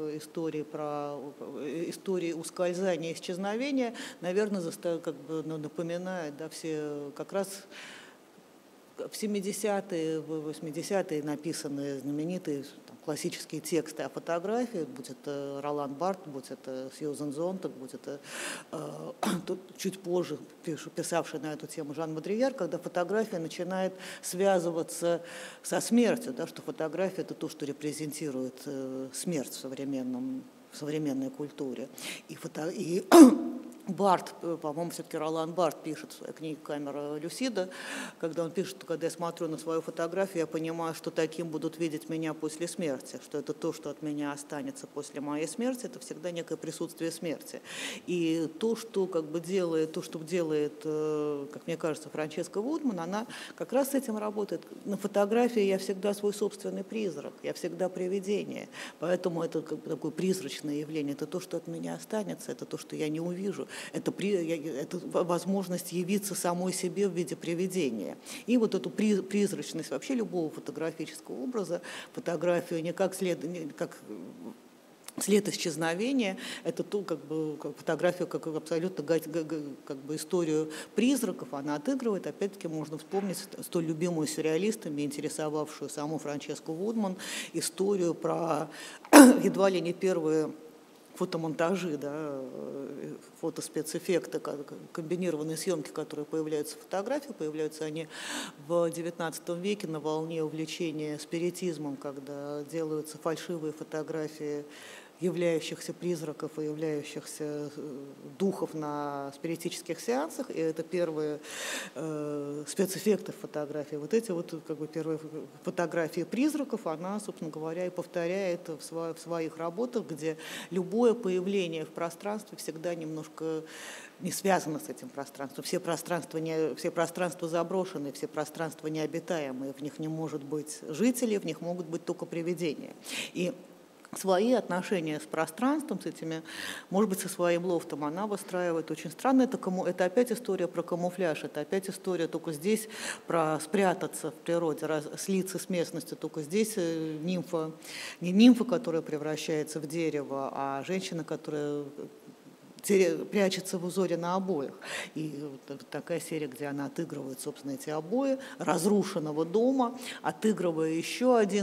истории ускользания и исчезновения, наверное, как бы напоминает, да, все как раз в 70-е, в 80-е написаны знаменитые там, классические тексты о фотографии, будь это Ролан Барт, будь это Сьюзен Зонтаг, будь это чуть позже писавший на эту тему Жан Бодрияр, когда фотография начинает связываться со смертью, да, что фотография – это то, что репрезентирует смерть в современной культуре. И Барт, по-моему, все-таки Ролан Барт пишет в своей книге «Камера Люсида», когда он пишет, когда я смотрю на свою фотографию, я понимаю, что таким будут видеть меня после смерти, что это то, что от меня останется после моей смерти, это всегда некое присутствие смерти. И то, что как бы делает, как мне кажется, Франческа Вудман, она как раз с этим работает. На фотографии я всегда свой собственный призрак, я всегда привидение, поэтому это как бы такое призрачное явление, это то, что от меня останется, это то, что я не увижу. Это возможность явиться самой себе в виде привидения. И вот эту призрачность вообще любого фотографического образа, фотографию не как след исчезновения, это ту как бы фотографию как абсолютно как бы историю призраков она отыгрывает. Опять-таки можно вспомнить столь любимую сюрреалистами, интересовавшую саму Франческу Вудман, историю про едва ли не первые фотомонтажи, да, фотоспецэффекты, комбинированные съемки, которые появляются в фотографии, появляются они в XIX веке на волне увлечения спиритизмом, когда делаются фальшивые фотографии являющихся призраков и являющихся духов на спиритических сеансах, и это первые спецэффекты фотографии. Вот эти вот как бы первые фотографии призраков, она, собственно говоря, и повторяет в своих работах, где любое появление в пространстве всегда немножко не связано с этим пространством. Все пространства заброшены, все пространства необитаемые, в них не может быть жителей, в них могут быть только привидения. И свои отношения с пространством, с этими, может быть, со своим лофтом она выстраивает очень странно. Это опять история про камуфляж, это опять история только здесь про спрятаться в природе, слиться с местностью. Только здесь нимфа, не нимфа, которая превращается в дерево, а женщина, которая прячется в узоре на обоях. И вот такая серия, где она отыгрывает, собственно, эти обои разрушенного дома, отыгрывая еще один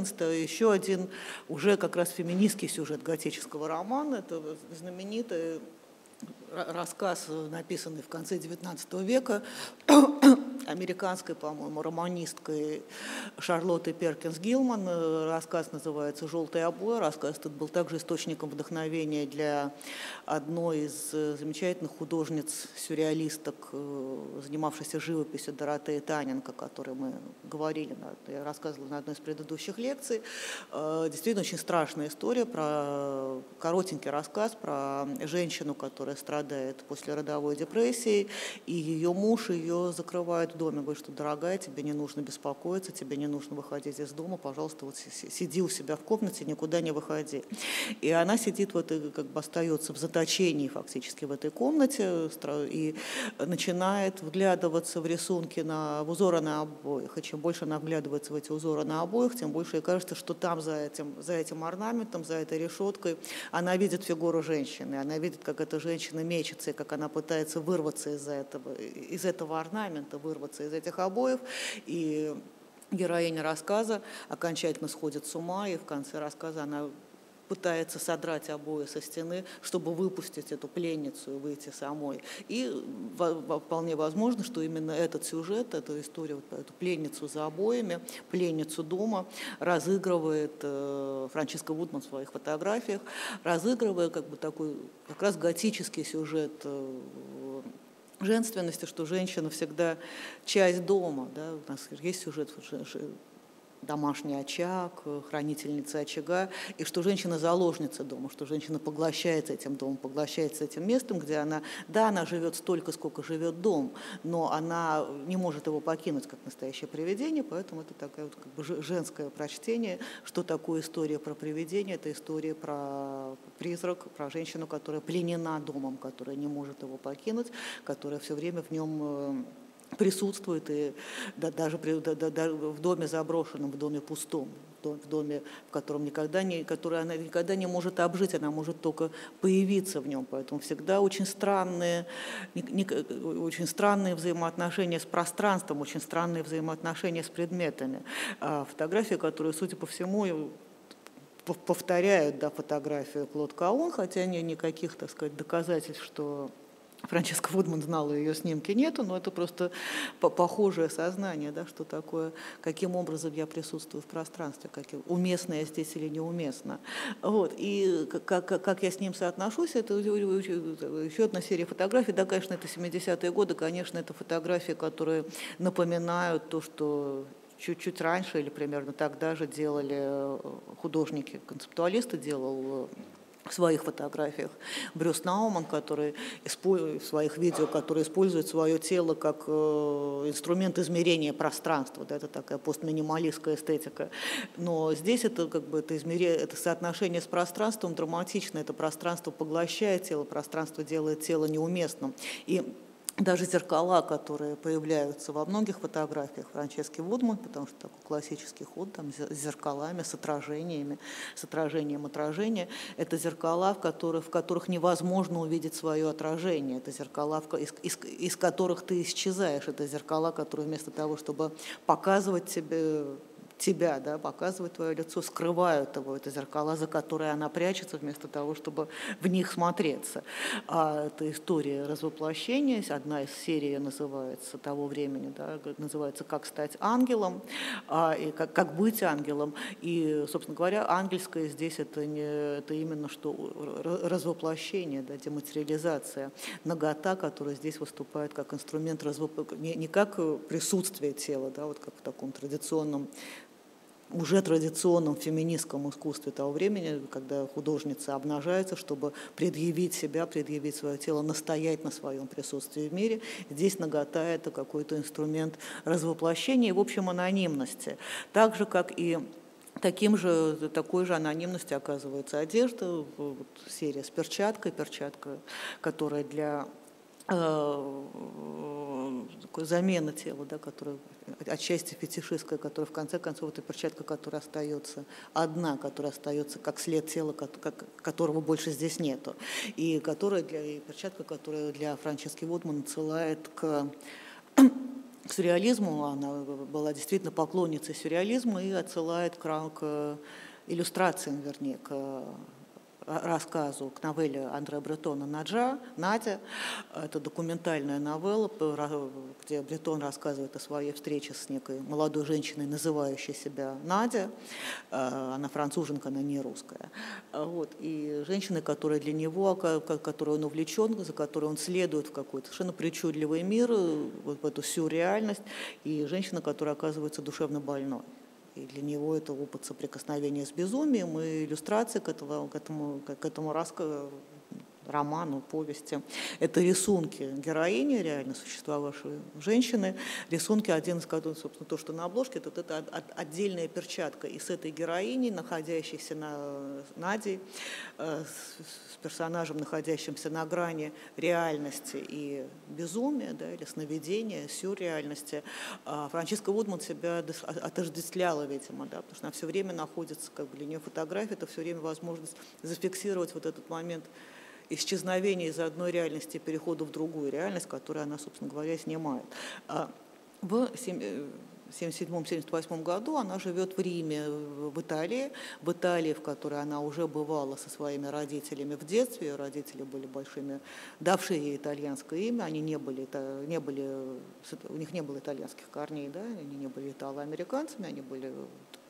уже как раз феминистский сюжет готического романа. Это знаменитый рассказ, написанный в конце XIX века, американской, по-моему, романисткой Шарлоттой Перкинс Гилман. Рассказ называется «Желтые обои». Рассказ этот был также источником вдохновения для одной из замечательных художниц-сюрреалисток, занимавшейся живописью, Доротеи Таненко, о которой мы говорили, я рассказывала на одной из предыдущих лекций. Действительно очень страшная история, коротенький рассказ про женщину, которая страдает после родовой депрессии, и ее муж ее закрывает в доме, говорит, что, дорогая, тебе не нужно беспокоиться, тебе не нужно выходить из дома, пожалуйста, вот сиди у себя в комнате, никуда не выходи. И она сидит в этой, как бы остается в заточении фактически в этой комнате и начинает вглядываться в рисунки, в узоры на обоях. И чем больше она вглядывается в эти узоры на обоях, тем больше ей кажется, что там за этим орнаментом, за этой решеткой она видит фигуру женщины, она видит, как эта женщина мечется, и как она пытается вырваться из этого орнамента, вырваться из этих обоев. И героиня рассказа окончательно сходит с ума, и в конце рассказа она пытается содрать обои со стены, чтобы выпустить эту пленницу и выйти самой. И вполне возможно, что именно этот сюжет, эту историю, эту пленницу за обоями, пленницу дома разыгрывает Франческа Вудман в своих фотографиях, разыгрывая как бы такой как раз готический сюжет женственности, что женщина всегда часть дома. Да? У нас есть сюжет домашний очаг, хранительница очага, и что женщина заложница дома, что женщина поглощается этим домом, поглощается этим местом, где она, да, она живет столько, сколько живет дом, но она не может его покинуть как настоящее привидение, поэтому это такое вот как бы женское прочтение, что такое история про привидение, это история про призрак, про женщину, которая пленена домом, которая не может его покинуть, которая все время в нем присутствует, и даже в доме заброшенном, в доме пустом, в доме, в котором который она никогда не может обжить, она может только появиться в нем. Поэтому всегда очень странные взаимоотношения с пространством, очень странные взаимоотношения с предметами. Фотографии, которые, судя по всему, повторяют, да, фотографию Клод Каон, хотя никаких, так сказать, доказательств, что Франческа Вудман знала, ее снимки нету, но это просто похожее сознание, да, что такое, каким образом я присутствую в пространстве, уместно я здесь или неуместно. Вот. И как я с ним соотношусь, это еще одна серия фотографий, да, конечно, это 70-е годы, конечно, это фотографии, которые напоминают то, что чуть-чуть раньше или примерно тогда же делали художники, концептуалисты делал в своих фотографиях. Брюс Науман, который в своих видео, который использует свое тело как инструмент измерения пространства. Да, это такая постминималистская эстетика. Но здесь это, как бы, это соотношение с пространством драматично. Это пространство поглощает тело, пространство делает тело неуместным. И даже зеркала, которые появляются во многих фотографиях Франчески Вудман, потому что такой классический ход там, с зеркалами, с отражением отражения, это зеркала, в которых невозможно увидеть свое отражение, это зеркала, из которых ты исчезаешь, это зеркала, которые вместо того, чтобы показывать тебя, да, показывать твое лицо, скрывают его. Это зеркала, за которые она прячется, вместо того, чтобы в них смотреться. Это история развоплощения. Одна из серий называется того времени, да, называется «Как стать ангелом», и как быть ангелом. И, собственно говоря, ангельское здесь это именно что развоплощение, да, дематериализация, нагота, которая здесь выступает как инструмент не как присутствие тела, да, вот как в таком уже традиционном феминистском искусстве того времени, когда художница обнажается, чтобы предъявить себя, предъявить свое тело, настоять на своем присутствии в мире. Здесь нагота – это какой-то инструмент развоплощения и, в общем, анонимности. Так же, как и такой же анонимности оказывается одежда, вот серия с перчаткой, которая для такой замены тела, да, которая отчасти фетишистская, которая в конце концов это перчатка, которая остается одна, которая остается как след тела, которого больше здесь нету, и перчатка, которая для Франчески Вудман отсылает к сюрреализму, она была действительно поклонницей сюрреализма и отсылает к иллюстрациям, вернее, к рассказу, к новелле Андре Бретона «Надя». Это документальная новелла, где Бретон рассказывает о своей встрече с некой молодой женщиной, называющей себя Надя. Она француженка, она не русская. Вот. И женщина, которая для него, которой он увлечен, за которой он следует в какой-то совершенно причудливый мир, вот в эту сюрреальность, и женщина, которая оказывается душевно больной. И для него это опыт соприкосновения с безумием и иллюстрация к этому роману, повести. Это рисунки героини, реально существовавшей женщины. Рисунки, один из которых, собственно, то, что на обложке, это отдельная перчатка. И с этой героиней, находящейся Надей, с персонажем, находящимся на грани реальности и безумия, да, или сновидения, сюрреальности, Франческа Вудман себя отождествляла, видимо, да, потому что она все время находится, как бы для нее фотография, это все время возможность зафиксировать вот этот момент исчезновения из одной реальности, перехода в другую реальность, которую она, собственно говоря, снимает. В 1977-1978 году она живет в Риме, в Италии, в которой она уже бывала со своими родителями в детстве. Ее родители были большими, давшие ей итальянское имя, у них не было итальянских корней, да? Они не были итало-американцами,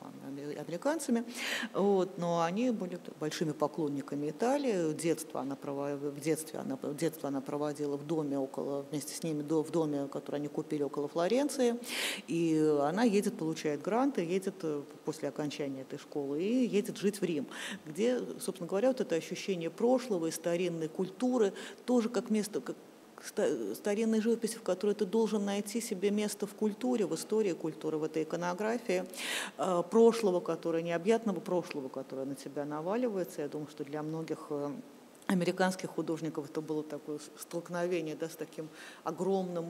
американцами, вот, но они были большими поклонниками Италии. Детство она проводила в доме вместе с ними в доме, который они купили около Флоренции, и она едет, получает гранты, едет после окончания этой школы и едет жить в Рим, где, собственно говоря, вот это ощущение прошлого и старинной культуры тоже как место, как старинной живописи, в которой ты должен найти себе место в культуре, в истории культуры, в этой иконографии, прошлого, которое необъятного прошлого, которое на тебя наваливается. Я думаю, что для многих американских художников это было такое столкновение, да, с таким огромным,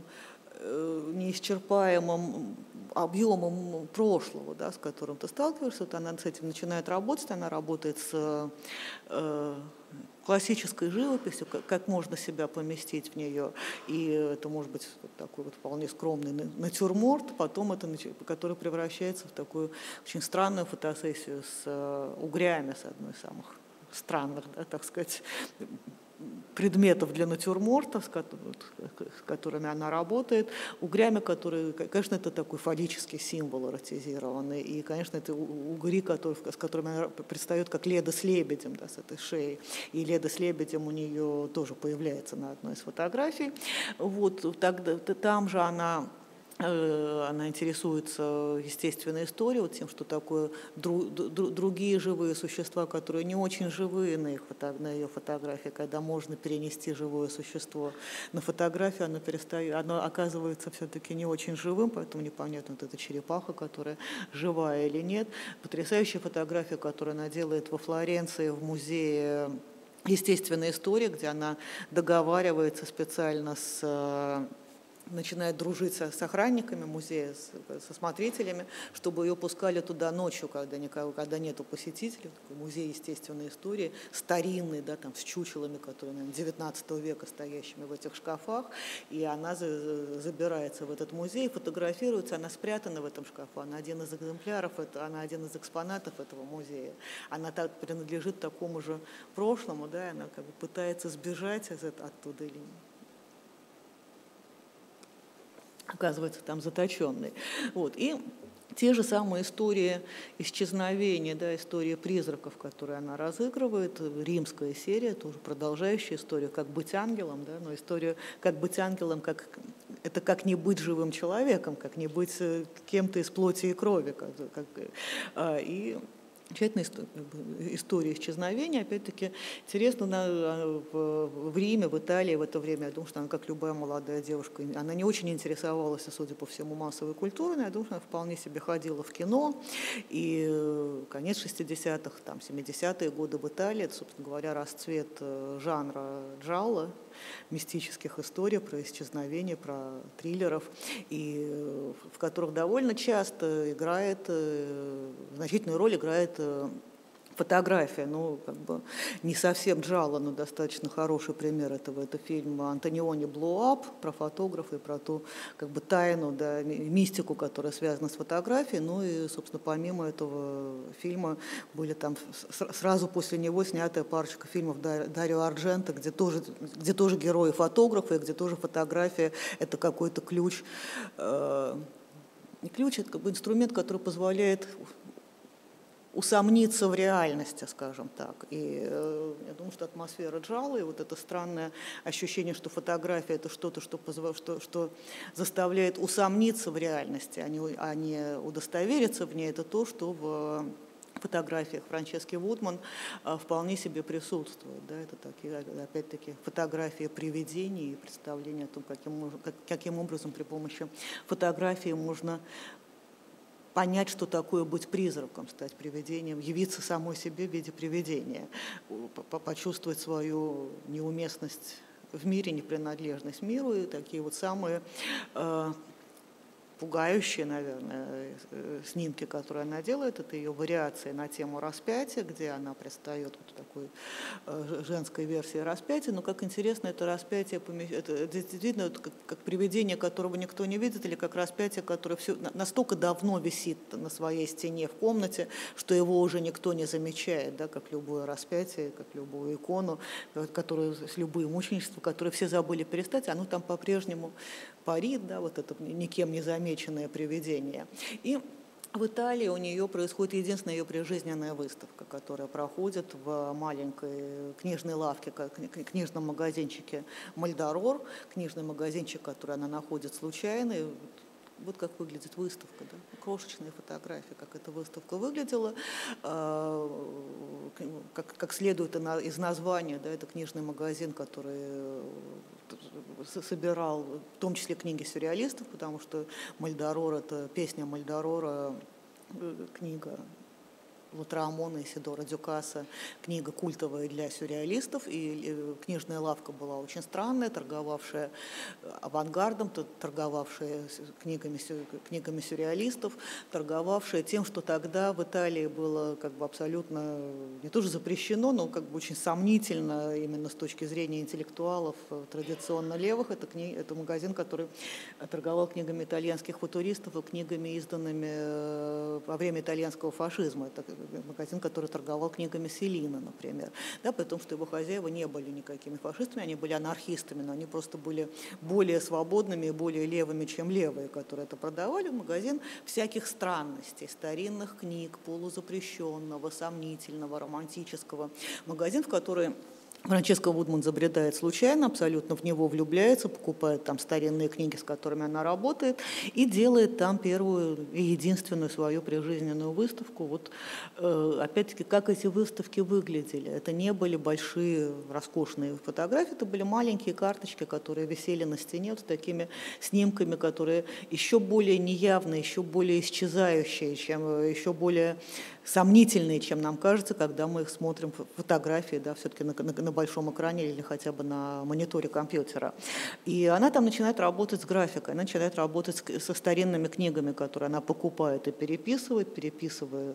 неисчерпаемым объемом прошлого, да, с которым ты сталкиваешься. Вот она с этим начинает работать, она работает с классической живописью, как можно себя поместить в нее, и это может быть вот такой вот вполне скромный натюрморт, потом это, который превращается в такую очень странную фотосессию с угрями, с одной из самых странных, да, так сказать, предметов для натюрмортов, с которыми она работает, угрями, которые, конечно, это такой фаллический символ эротизированный, и, конечно, это угри, с которыми она предстает как Леда с лебедем, да, с этой шеей, и Леда с лебедем у нее тоже появляется на одной из фотографий. Вот, там же она интересуется естественной историей, вот тем, что такое другие живые существа, которые не очень живые на ее фотографии, когда можно перенести живое существо на фотографию, оно оказывается все-таки не очень живым, поэтому непонятно, вот эта черепаха, которая живая или нет. Потрясающая фотография, которую она делает во Флоренции в музее естественной истории, где она договаривается специально начинает дружить с охранниками музея, со смотрителями, чтобы ее пускали туда ночью, когда нету посетителей. Такой музей естественной истории, старинный, да, там, с чучелами, которые, наверное, 19 века стоящими в этих шкафах. И она забирается в этот музей, фотографируется, она спрятана в этом шкафу. Она один из экземпляров, она один из экспонатов этого музея. Она принадлежит такому же прошлому, да, и она как бы пытается сбежать оттуда или нет. Оказывается там заточенный. Вот. И те же самые истории исчезновения, да, истории призраков, которые она разыгрывает, римская серия, тоже продолжающая историю, как быть ангелом, да, но история как быть ангелом, это как не быть живым человеком, как не быть кем-то из плоти и крови. И замечательная история исчезновения. Опять-таки, интересно, в Риме, в Италии в это время, я думаю, что она, как любая молодая девушка, она не очень интересовалась, судя по всему, массовой культурой, но я думаю, что она вполне себе ходила в кино. И конец 60-х, 70-е годы в Италии, это, собственно говоря, расцвет жанра джалло, мистических историй про исчезновение, про триллеров, и в которых довольно часто значительную роль играет фотография. Ну, как бы не совсем джалло, но достаточно хороший пример этого. Это фильм Антониони «Blow Up» про фотографа и про ту как бы тайну, да, мистику, которая связана с фотографией. Ну и, собственно, помимо этого фильма были там сразу после него снятая парочка фильмов Дарио Ардженто, где тоже герои фотографы, где тоже фотография – это какой-то ключ. Не ключ, это как бы инструмент, который позволяет усомниться в реальности, скажем так. И я думаю, что атмосфера джалло и вот это странное ощущение, что фотография – это что-то, что заставляет усомниться в реальности, а не удостовериться в ней, это то, что в фотографиях Франчески Вудман вполне себе присутствует. Да? Это такие, опять-таки, фотографии привидений и представления о том, каким образом при помощи фотографии можно понять, что такое быть призраком, стать привидением, явиться самой себе в виде привидения, почувствовать свою неуместность в мире, непринадлежность миру, и такие вот самые пугающие, наверное, снимки, которые она делает, это ее вариации на тему распятия, где она предстает вот такой женской версии распятия. Но как интересно, это распятие, это действительно как привидение, которого никто не видит, или как распятие, которое настолько давно висит на своей стене в комнате, что его уже никто не замечает, да, как любое распятие, как любую икону, которую, с любым мученичеством, которое все забыли перестать, оно там по-прежнему парит, да, вот это никем не замеченное привидение. И В Италии у нее происходит единственная ее прижизненная выставка, которая проходит в маленькой книжной лавке, книжном магазинчике Мальдорор, книжный магазинчик, который она находит случайно. И вот как выглядит выставка, да? Крошечные фотографии, как эта выставка выглядела. Как следует из названия, да, это книжный магазин, который собирал в том числе книги сюрреалистов, потому что Мальдорор — это песня Мальдорора, книга Лотарамона, Исидора Дюкаса, книга культовая для сюрреалистов, и книжная лавка была очень странная, торговавшая авангардом, торговавшая книгами сюрреалистов, торговавшая тем, что тогда в Италии было как бы абсолютно не то что запрещено, но как бы очень сомнительно именно с точки зрения интеллектуалов традиционно левых. Это магазин, который торговал книгами итальянских футуристов и книгами, изданными во время итальянского фашизма. Это магазин, который торговал книгами Селлина, например, да, при том, что его хозяева не были никакими фашистами, они были анархистами, но они просто были более свободными и более левыми, чем левые, которые это продавали. Магазин всяких странностей, старинных книг, полузапрещенного, сомнительного, романтического. Магазин, в который Франческа Вудман забредает случайно, абсолютно в него влюбляется, покупает там старинные книги, с которыми она работает, и делает там первую и единственную свою прижизненную выставку. Вот опять-таки, как эти выставки выглядели. Это не были большие, роскошные фотографии, это были маленькие карточки, которые висели на стене вот с такими снимками, которые еще более неявные, еще более исчезающие, еще более сомнительные, чем нам кажется, когда мы их смотрим фотографии, да, все-таки на большом экране или хотя бы на мониторе компьютера. И она там начинает работать с графикой, она начинает работать со старинными книгами, которые она покупает и переписывает, переписывая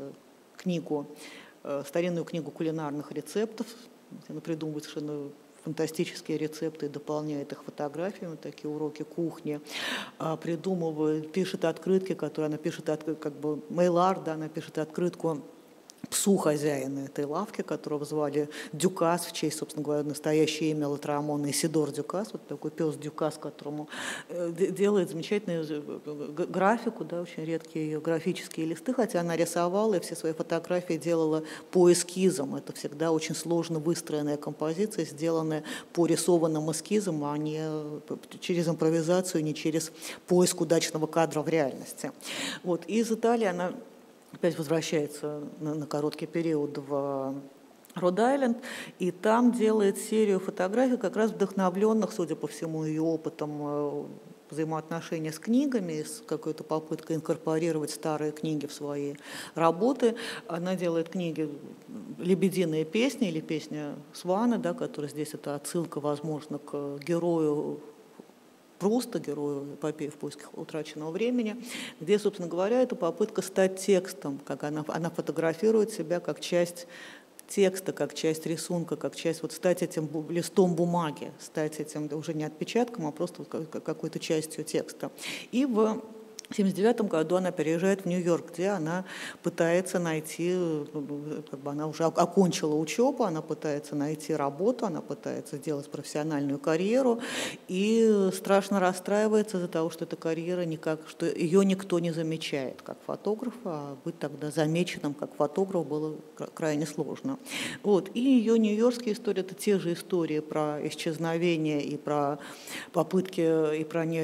старинную книгу кулинарных рецептов, она придумывает совершенно фантастические рецепты и дополняет их фотографиями, такие уроки кухни, придумывает, пишет открытки, которые она пишет, как бы мейл-арт, да, она пишет открытку псу хозяина этой лавки, которого звали Дюкас, в честь, собственно говоря, настоящее имя Лотарамона Исидор Дюкас, вот такой пес Дюкас, которому делает замечательную графику, да, очень редкие графические листы, хотя она рисовала и все свои фотографии делала по эскизам. Это всегда очень сложно выстроенная композиция, сделанная по рисованным эскизам, а не через импровизацию, не через поиск удачного кадра в реальности. Вот. И из Италии она опять возвращается на короткий период в Род-Айленд, и там делает серию фотографий, как раз вдохновленных, судя по всему, ее опытом взаимоотношения с книгами, с какой-то попыткой инкорпорировать старые книги в свои работы. Она делает книги «Лебединые песни» или «Песня Свана», да, которая здесь это отсылка, возможно, к герою Пруста, герою эпопеи «В поисках утраченного времени», где, собственно говоря, это попытка стать текстом, как она фотографирует себя как часть текста, как часть рисунка, как часть, вот стать этим листом бумаги, стать этим уже не отпечатком, а просто какой-то частью текста. И в 1979 году она переезжает в Нью-Йорк, где она пытается найти, как бы она уже окончила учебу, она пытается найти работу, она пытается сделать профессиональную карьеру и страшно расстраивается из-за того, что эта карьера что ее никто не замечает как фотографа, а быть тогда замеченным как фотограф было крайне сложно. Вот. И ее нью-йоркские истории — это те же истории про исчезновение и про попытки, и про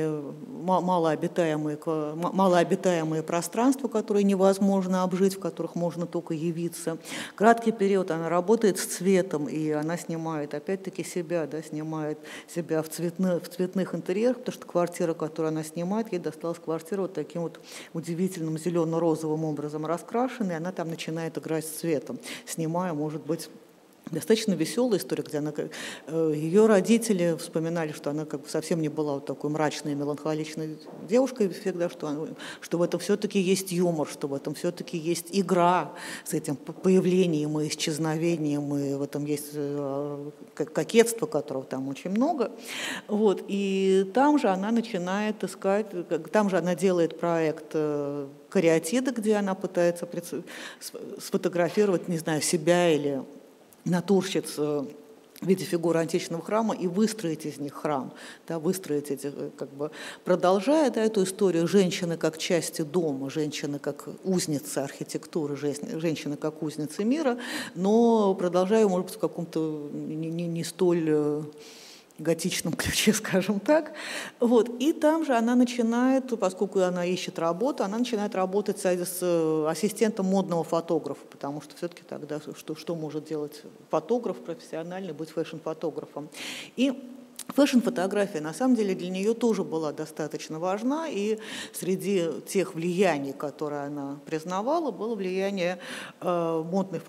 малообитаемые пространства, которые невозможно обжить, в которых можно только явиться. Краткий период она работает с цветом, и она снимает, опять-таки, себя, да, снимает себя в цветных интерьерах, потому что квартира, которую она снимает, ей досталась квартира вот таким вот удивительным зелено-розовым образом раскрашенной, и она там начинает играть с цветом, снимая, может быть, достаточно веселая история, где ее родители вспоминали, что она как бы совсем не была вот такой мрачной, меланхоличной девушкой всегда, что в этом все-таки есть юмор, что в этом все-таки есть игра с этим появлением и исчезновением, и в этом есть кокетство, которого там очень много. Вот. И там же она начинает искать, там же она делает проект «Кариатида», где она пытается сфотографировать, не знаю, себя или натурщиц в виде фигуры античного храма и выстроить из них храм, да, выстроить эти, как бы, продолжая, да, эту историю женщины как части дома, женщины как узницы архитектуры, женщины как узницы мира, но продолжая, может быть, в каком-то не столь готичном ключе, скажем так. Вот. И там же она начинает, поскольку она ищет работу, она начинает работать с ассистентом модного фотографа, потому что все-таки тогда что может делать фотограф профессиональный, быть фэшн-фотографом. И фэшн-фотография, на самом деле, для нее тоже была достаточно важна, и среди тех влияний, которые она признавала, было влияние модной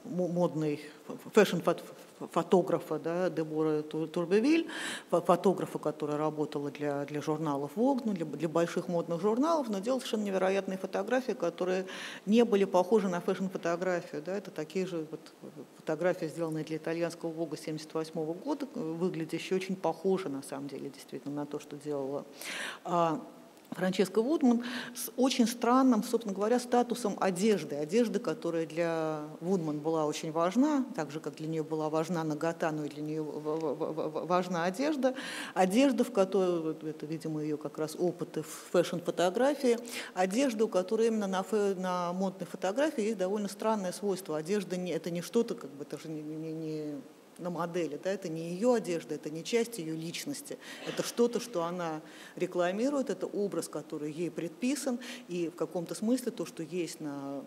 фэшн-фотографа, да, Дебора Турбевиль, фотографа, которая работала для журналов Vogue, ну, для больших модных журналов, но делала совершенно невероятные фотографии, которые не были похожи на фэшн-фотографию. Да, это такие же вот фотографии, сделанные для итальянского Vogue 1978 года, выглядящие очень похожи, на самом деле, действительно, на то, что делала Франческа Вудман, с очень странным, собственно говоря, статусом одежды, которая для Вудман была очень важна, так же, как для нее была важна нагота, но и для нее важна одежда, в которой, это, видимо, ее как раз опыты в фэшн-фотографии, одежда, у которой именно на модной фотографии есть довольно странное свойство. Одежда это не что-то, как бы, это же не на модели, да, это не ее одежда, это не часть ее личности, это что-то, что она рекламирует, это образ, который ей предписан, и в каком-то смысле то, что есть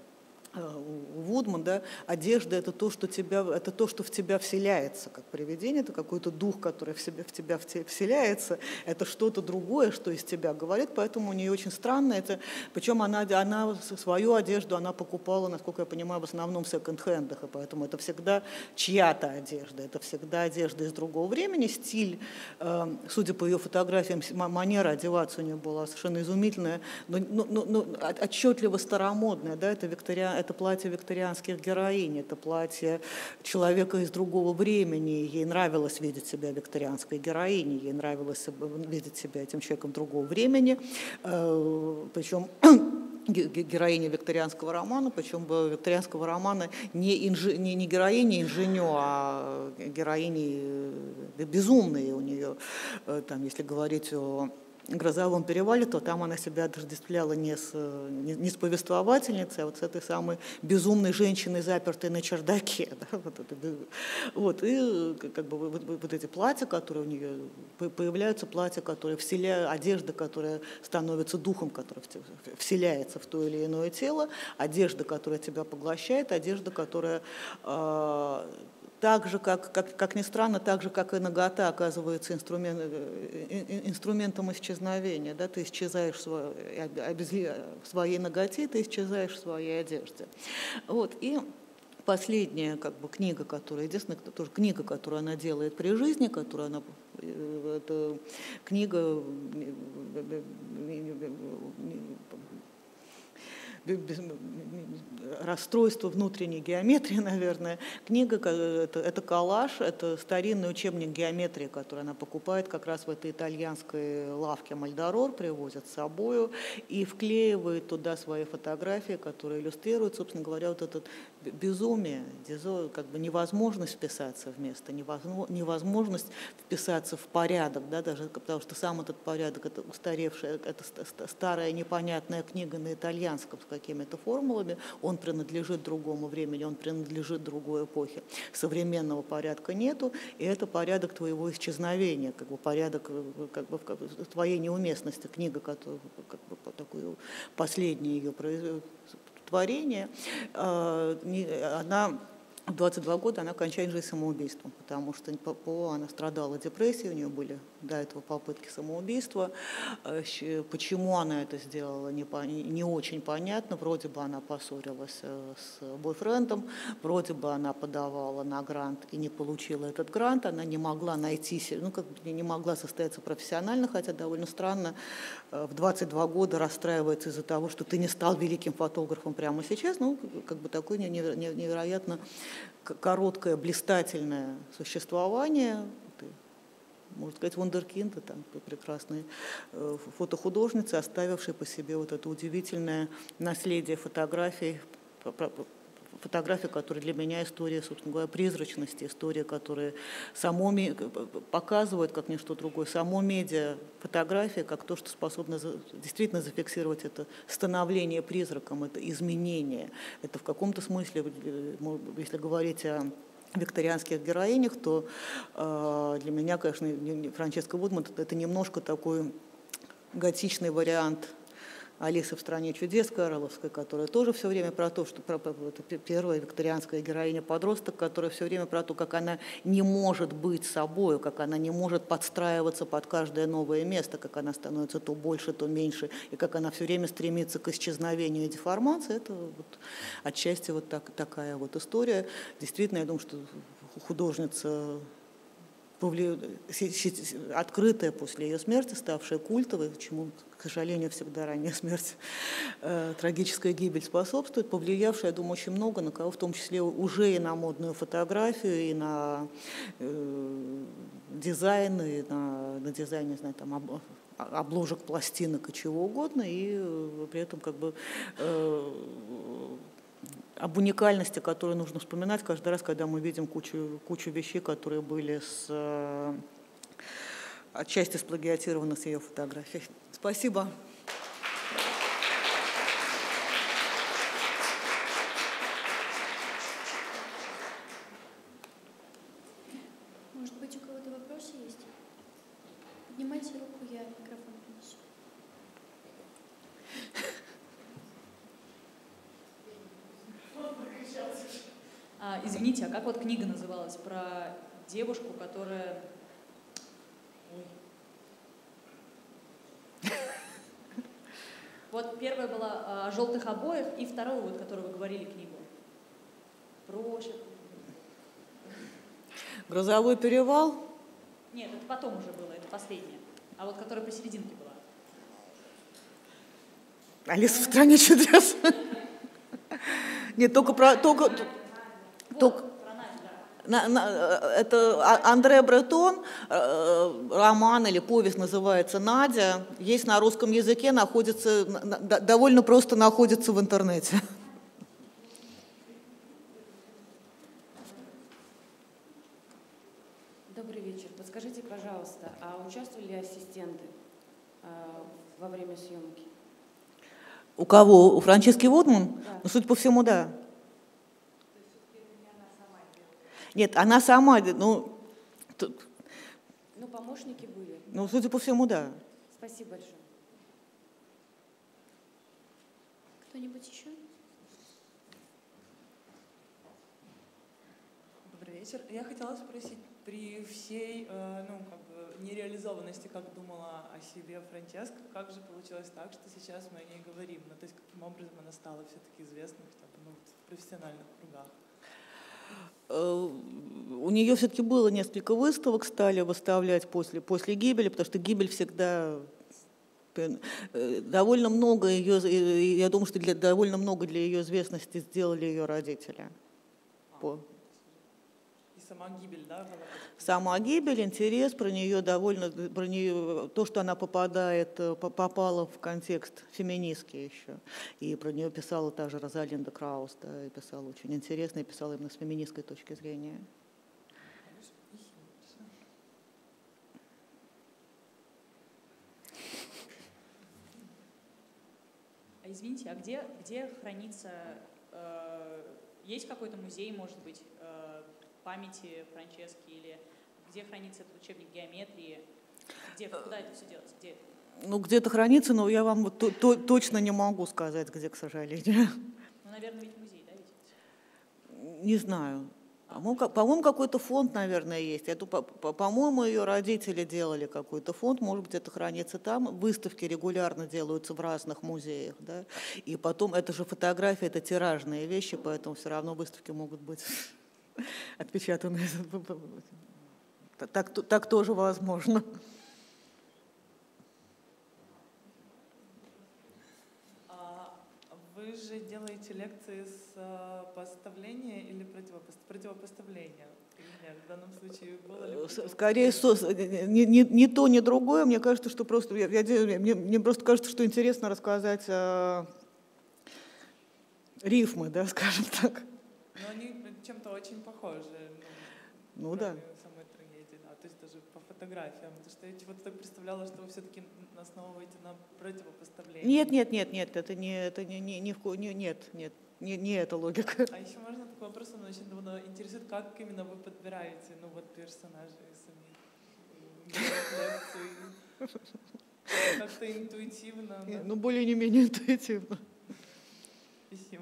у Вудман, да, одежда это то, что в тебя вселяется, как привидение, это какой-то дух, который в тебя вселяется, это что-то другое, что из тебя говорит, поэтому у нее очень странно это, причем она свою одежду она покупала, насколько я понимаю, в основном в секонд-хендах, и поэтому это всегда чья-то одежда, это всегда одежда из другого времени, стиль, судя по ее фотографиям, манера одеваться у нее была совершенно изумительная, но отчетливо старомодная, да, это платье викторианских героинь, это платье человека из другого времени. Ей нравилось видеть себя викторианской героиней, ей нравилось видеть себя этим человеком другого времени. Причем героиня викторианского романа, причем викторианского романа не героиня инженю, а героини безумные у нее. Там, если говорить о «Грозовом перевале», то там она себя отождествляла не с повествовательницей, а вот с этой самой безумной женщиной, запертой на чердаке. Да, вот, и как бы вот эти платья, которые у нее появляются, платья, которые одежда, которая становится духом, который вселяется в то или иное тело, одежда, которая тебя поглощает, одежда, которая так же, как ни странно, так же, как и нагота, оказывается инструментом исчезновения. Да? Ты исчезаешь в своей наготе, ты исчезаешь в своей одежде. Вот. И последняя книга, единственная тоже книга, которую она делает при жизни, это книга расстройство внутренней геометрии, наверное. Книга это коллаж, это старинный учебник геометрии, который она покупает как раз в этой итальянской лавке Мальдорор, привозит с собой и вклеивает туда свои фотографии, которые иллюстрируют, собственно говоря, вот это безумие, как бы невозможность вписаться в место, невозможность вписаться в порядок, да, даже потому что сам этот порядок, это устаревшая, это старая непонятная книга на итальянском с какими-то формулами, он принадлежит другому времени, он принадлежит другой эпохе. Современного порядка нету, и это порядок твоего исчезновения, как бы порядок твоей неуместности. Книга, которая такое последнее ее творение, она в 22 года она кончает жизнь самоубийством, потому что она страдала депрессией, у нее были до этого попытки самоубийства. Почему она это сделала, не очень понятно. Вроде бы она поссорилась с бойфрендом, вроде бы она подавала на грант и не получила этот грант, она не могла не могла состояться профессионально, хотя довольно странно, в 22 года расстраивается из-за того, что ты не стал великим фотографом прямо сейчас, такое невероятно короткое, блистательное существование, можно сказать, вундеркинды, там прекрасные фотохудожницы, оставившие по себе вот это удивительное наследие фотографий, фотография, которая для меня история, собственно говоря, призрачности, история, которая показывает, как ничто другое, само медиа фотография, как то, что способно действительно зафиксировать это становление призраком, это изменение. Это в каком-то смысле, если говорить о викторианских героинях, то для меня, конечно, Франческа Вудман — это немножко такой готичный вариант Алисы в «Стране чудес» Кэроловской, которая тоже все время про то, что первая викторианская героиня-подросток, которая все время про то, как она не может быть собой, как она не может подстраиваться под каждое новое место, как она становится то больше, то меньше, и как она все время стремится к исчезновению и деформации. Это вот отчасти вот такая вот история. Действительно, я думаю, что художница, открытая после ее смерти, ставшая культовой, чему, к сожалению, всегда ранняя смерть, трагическая гибель способствует, повлиявшая, я думаю, очень много на кого, в том числе уже и на модную фотографию, и на дизайн, и на дизайн, не знаю, там, обложек, пластинок и чего угодно, и при этом как бы об уникальности, которую нужно вспоминать каждый раз, когда мы видим кучу вещей, которые были отчасти сплагиатированы с ее фотографией. Спасибо. Может быть, у кого-то вопросы есть? Поднимайте руку, я микрофон принесу. Извините, а как вот книга называлась про девушку, которая... Вот первая была о желтых обоях, и вторую, вот, которую вы говорили, книгу. Про... «Грозовой перевал»? Нет, это потом уже было, это последняя. А вот которая посерединке была. «Алиса в стране чудес». Нет, только про... Это Андре Бретон, роман или повесть называется «Надя». Есть на русском языке, довольно просто находится в интернете. Добрый вечер. Подскажите, пожалуйста, а участвовали ли ассистенты во время съемки? У кого? У Франчески Вудман? Да. Ну, судя по всему, да. Нет, она сама, Ну, помощники были. Ну, судя по всему, да. Спасибо большое. Кто-нибудь еще? Добрый вечер. Я хотела спросить, при всей нереализованности, как думала о себе Франческа, как же получилось так, что сейчас мы о ней говорим? Ну, то есть каким образом она стала все-таки известной в профессиональных кругах? У нее все-таки было несколько выставок, стали выставлять после гибели, потому что гибель всегда довольно много ее, я думаю, что довольно много для ее известности сделали ее родители. И сама гибель, да? Сама гибель, интерес про нее то, что она попала в контекст феминистский еще. И про нее писала та же Розалинда Краус, да, и писала очень интересно, и писала именно с феминистской точки зрения. Извините, а где хранится, есть какой-то музей, может быть, памяти Франчески, или где хранится этот учебник геометрии? Куда это все делается? Где это? Ну, где-то хранится, но я вам точно не могу сказать, где, к сожалению. Ну, наверное, ведь музей, да? Ведь? Не знаю. По-моему, какой-то фонд, наверное, есть. По-моему, ее родители делали какой-то фонд, может быть, это хранится там. Выставки регулярно делаются в разных музеях, да. И потом, это же фотографии, это тиражные вещи, поэтому все равно выставки могут быть отпечатаны. Так тоже возможно. Вы же делаете лекции с поставления или противопоставления? В данном случае было ли... Скорее, ни то, ни другое. Мне кажется, что просто... Мне просто кажется, что интересно рассказать рифмы, да, скажем так. чем-то очень похожи. Ну да. Кроме самой трагедии, да. То есть даже по фотографиям. Потому что я вот так представляла, что вы все-таки основываете на противопоставлении. Нет, это не эта логика. А еще можно такой вопрос, он очень давно интересует, как именно вы подбираете, ну вот персонажей самих лекций? Как-то интуитивно? Да? Ну, более не менее интуитивно. Спасибо.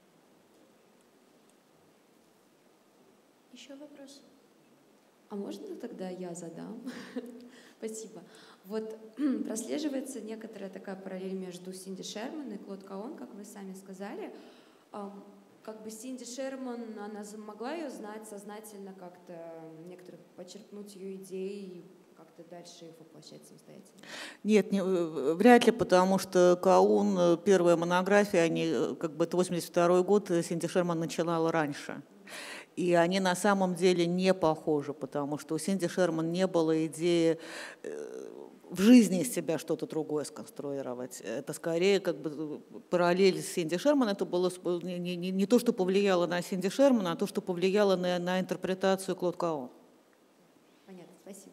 Еще вопрос? А можно тогда я задам? Спасибо. Вот прослеживается некоторая такая параллель между Синди Шерман и Клод Каон, как вы сами сказали. Как бы Синди Шерман, она могла ее знать сознательно как-то, некоторых почерпнуть ее идеи и как-то дальше их воплощать самостоятельно? Нет, вряд ли, потому что Каун, первая монография, они, как бы это 82-й год, Синди Шерман начинала раньше. И они на самом деле не похожи, потому что у Синди Шерман не было идеи в жизни из себя что-то другое сконструировать. Это скорее как бы параллель с Синди Шерман. Это было не то, что повлияло на Синди Шерман, а то, что повлияло на интерпретацию Клод Каон. Понятно, спасибо.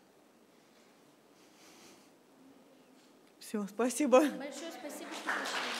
Все, спасибо. Большое спасибо, что пришли.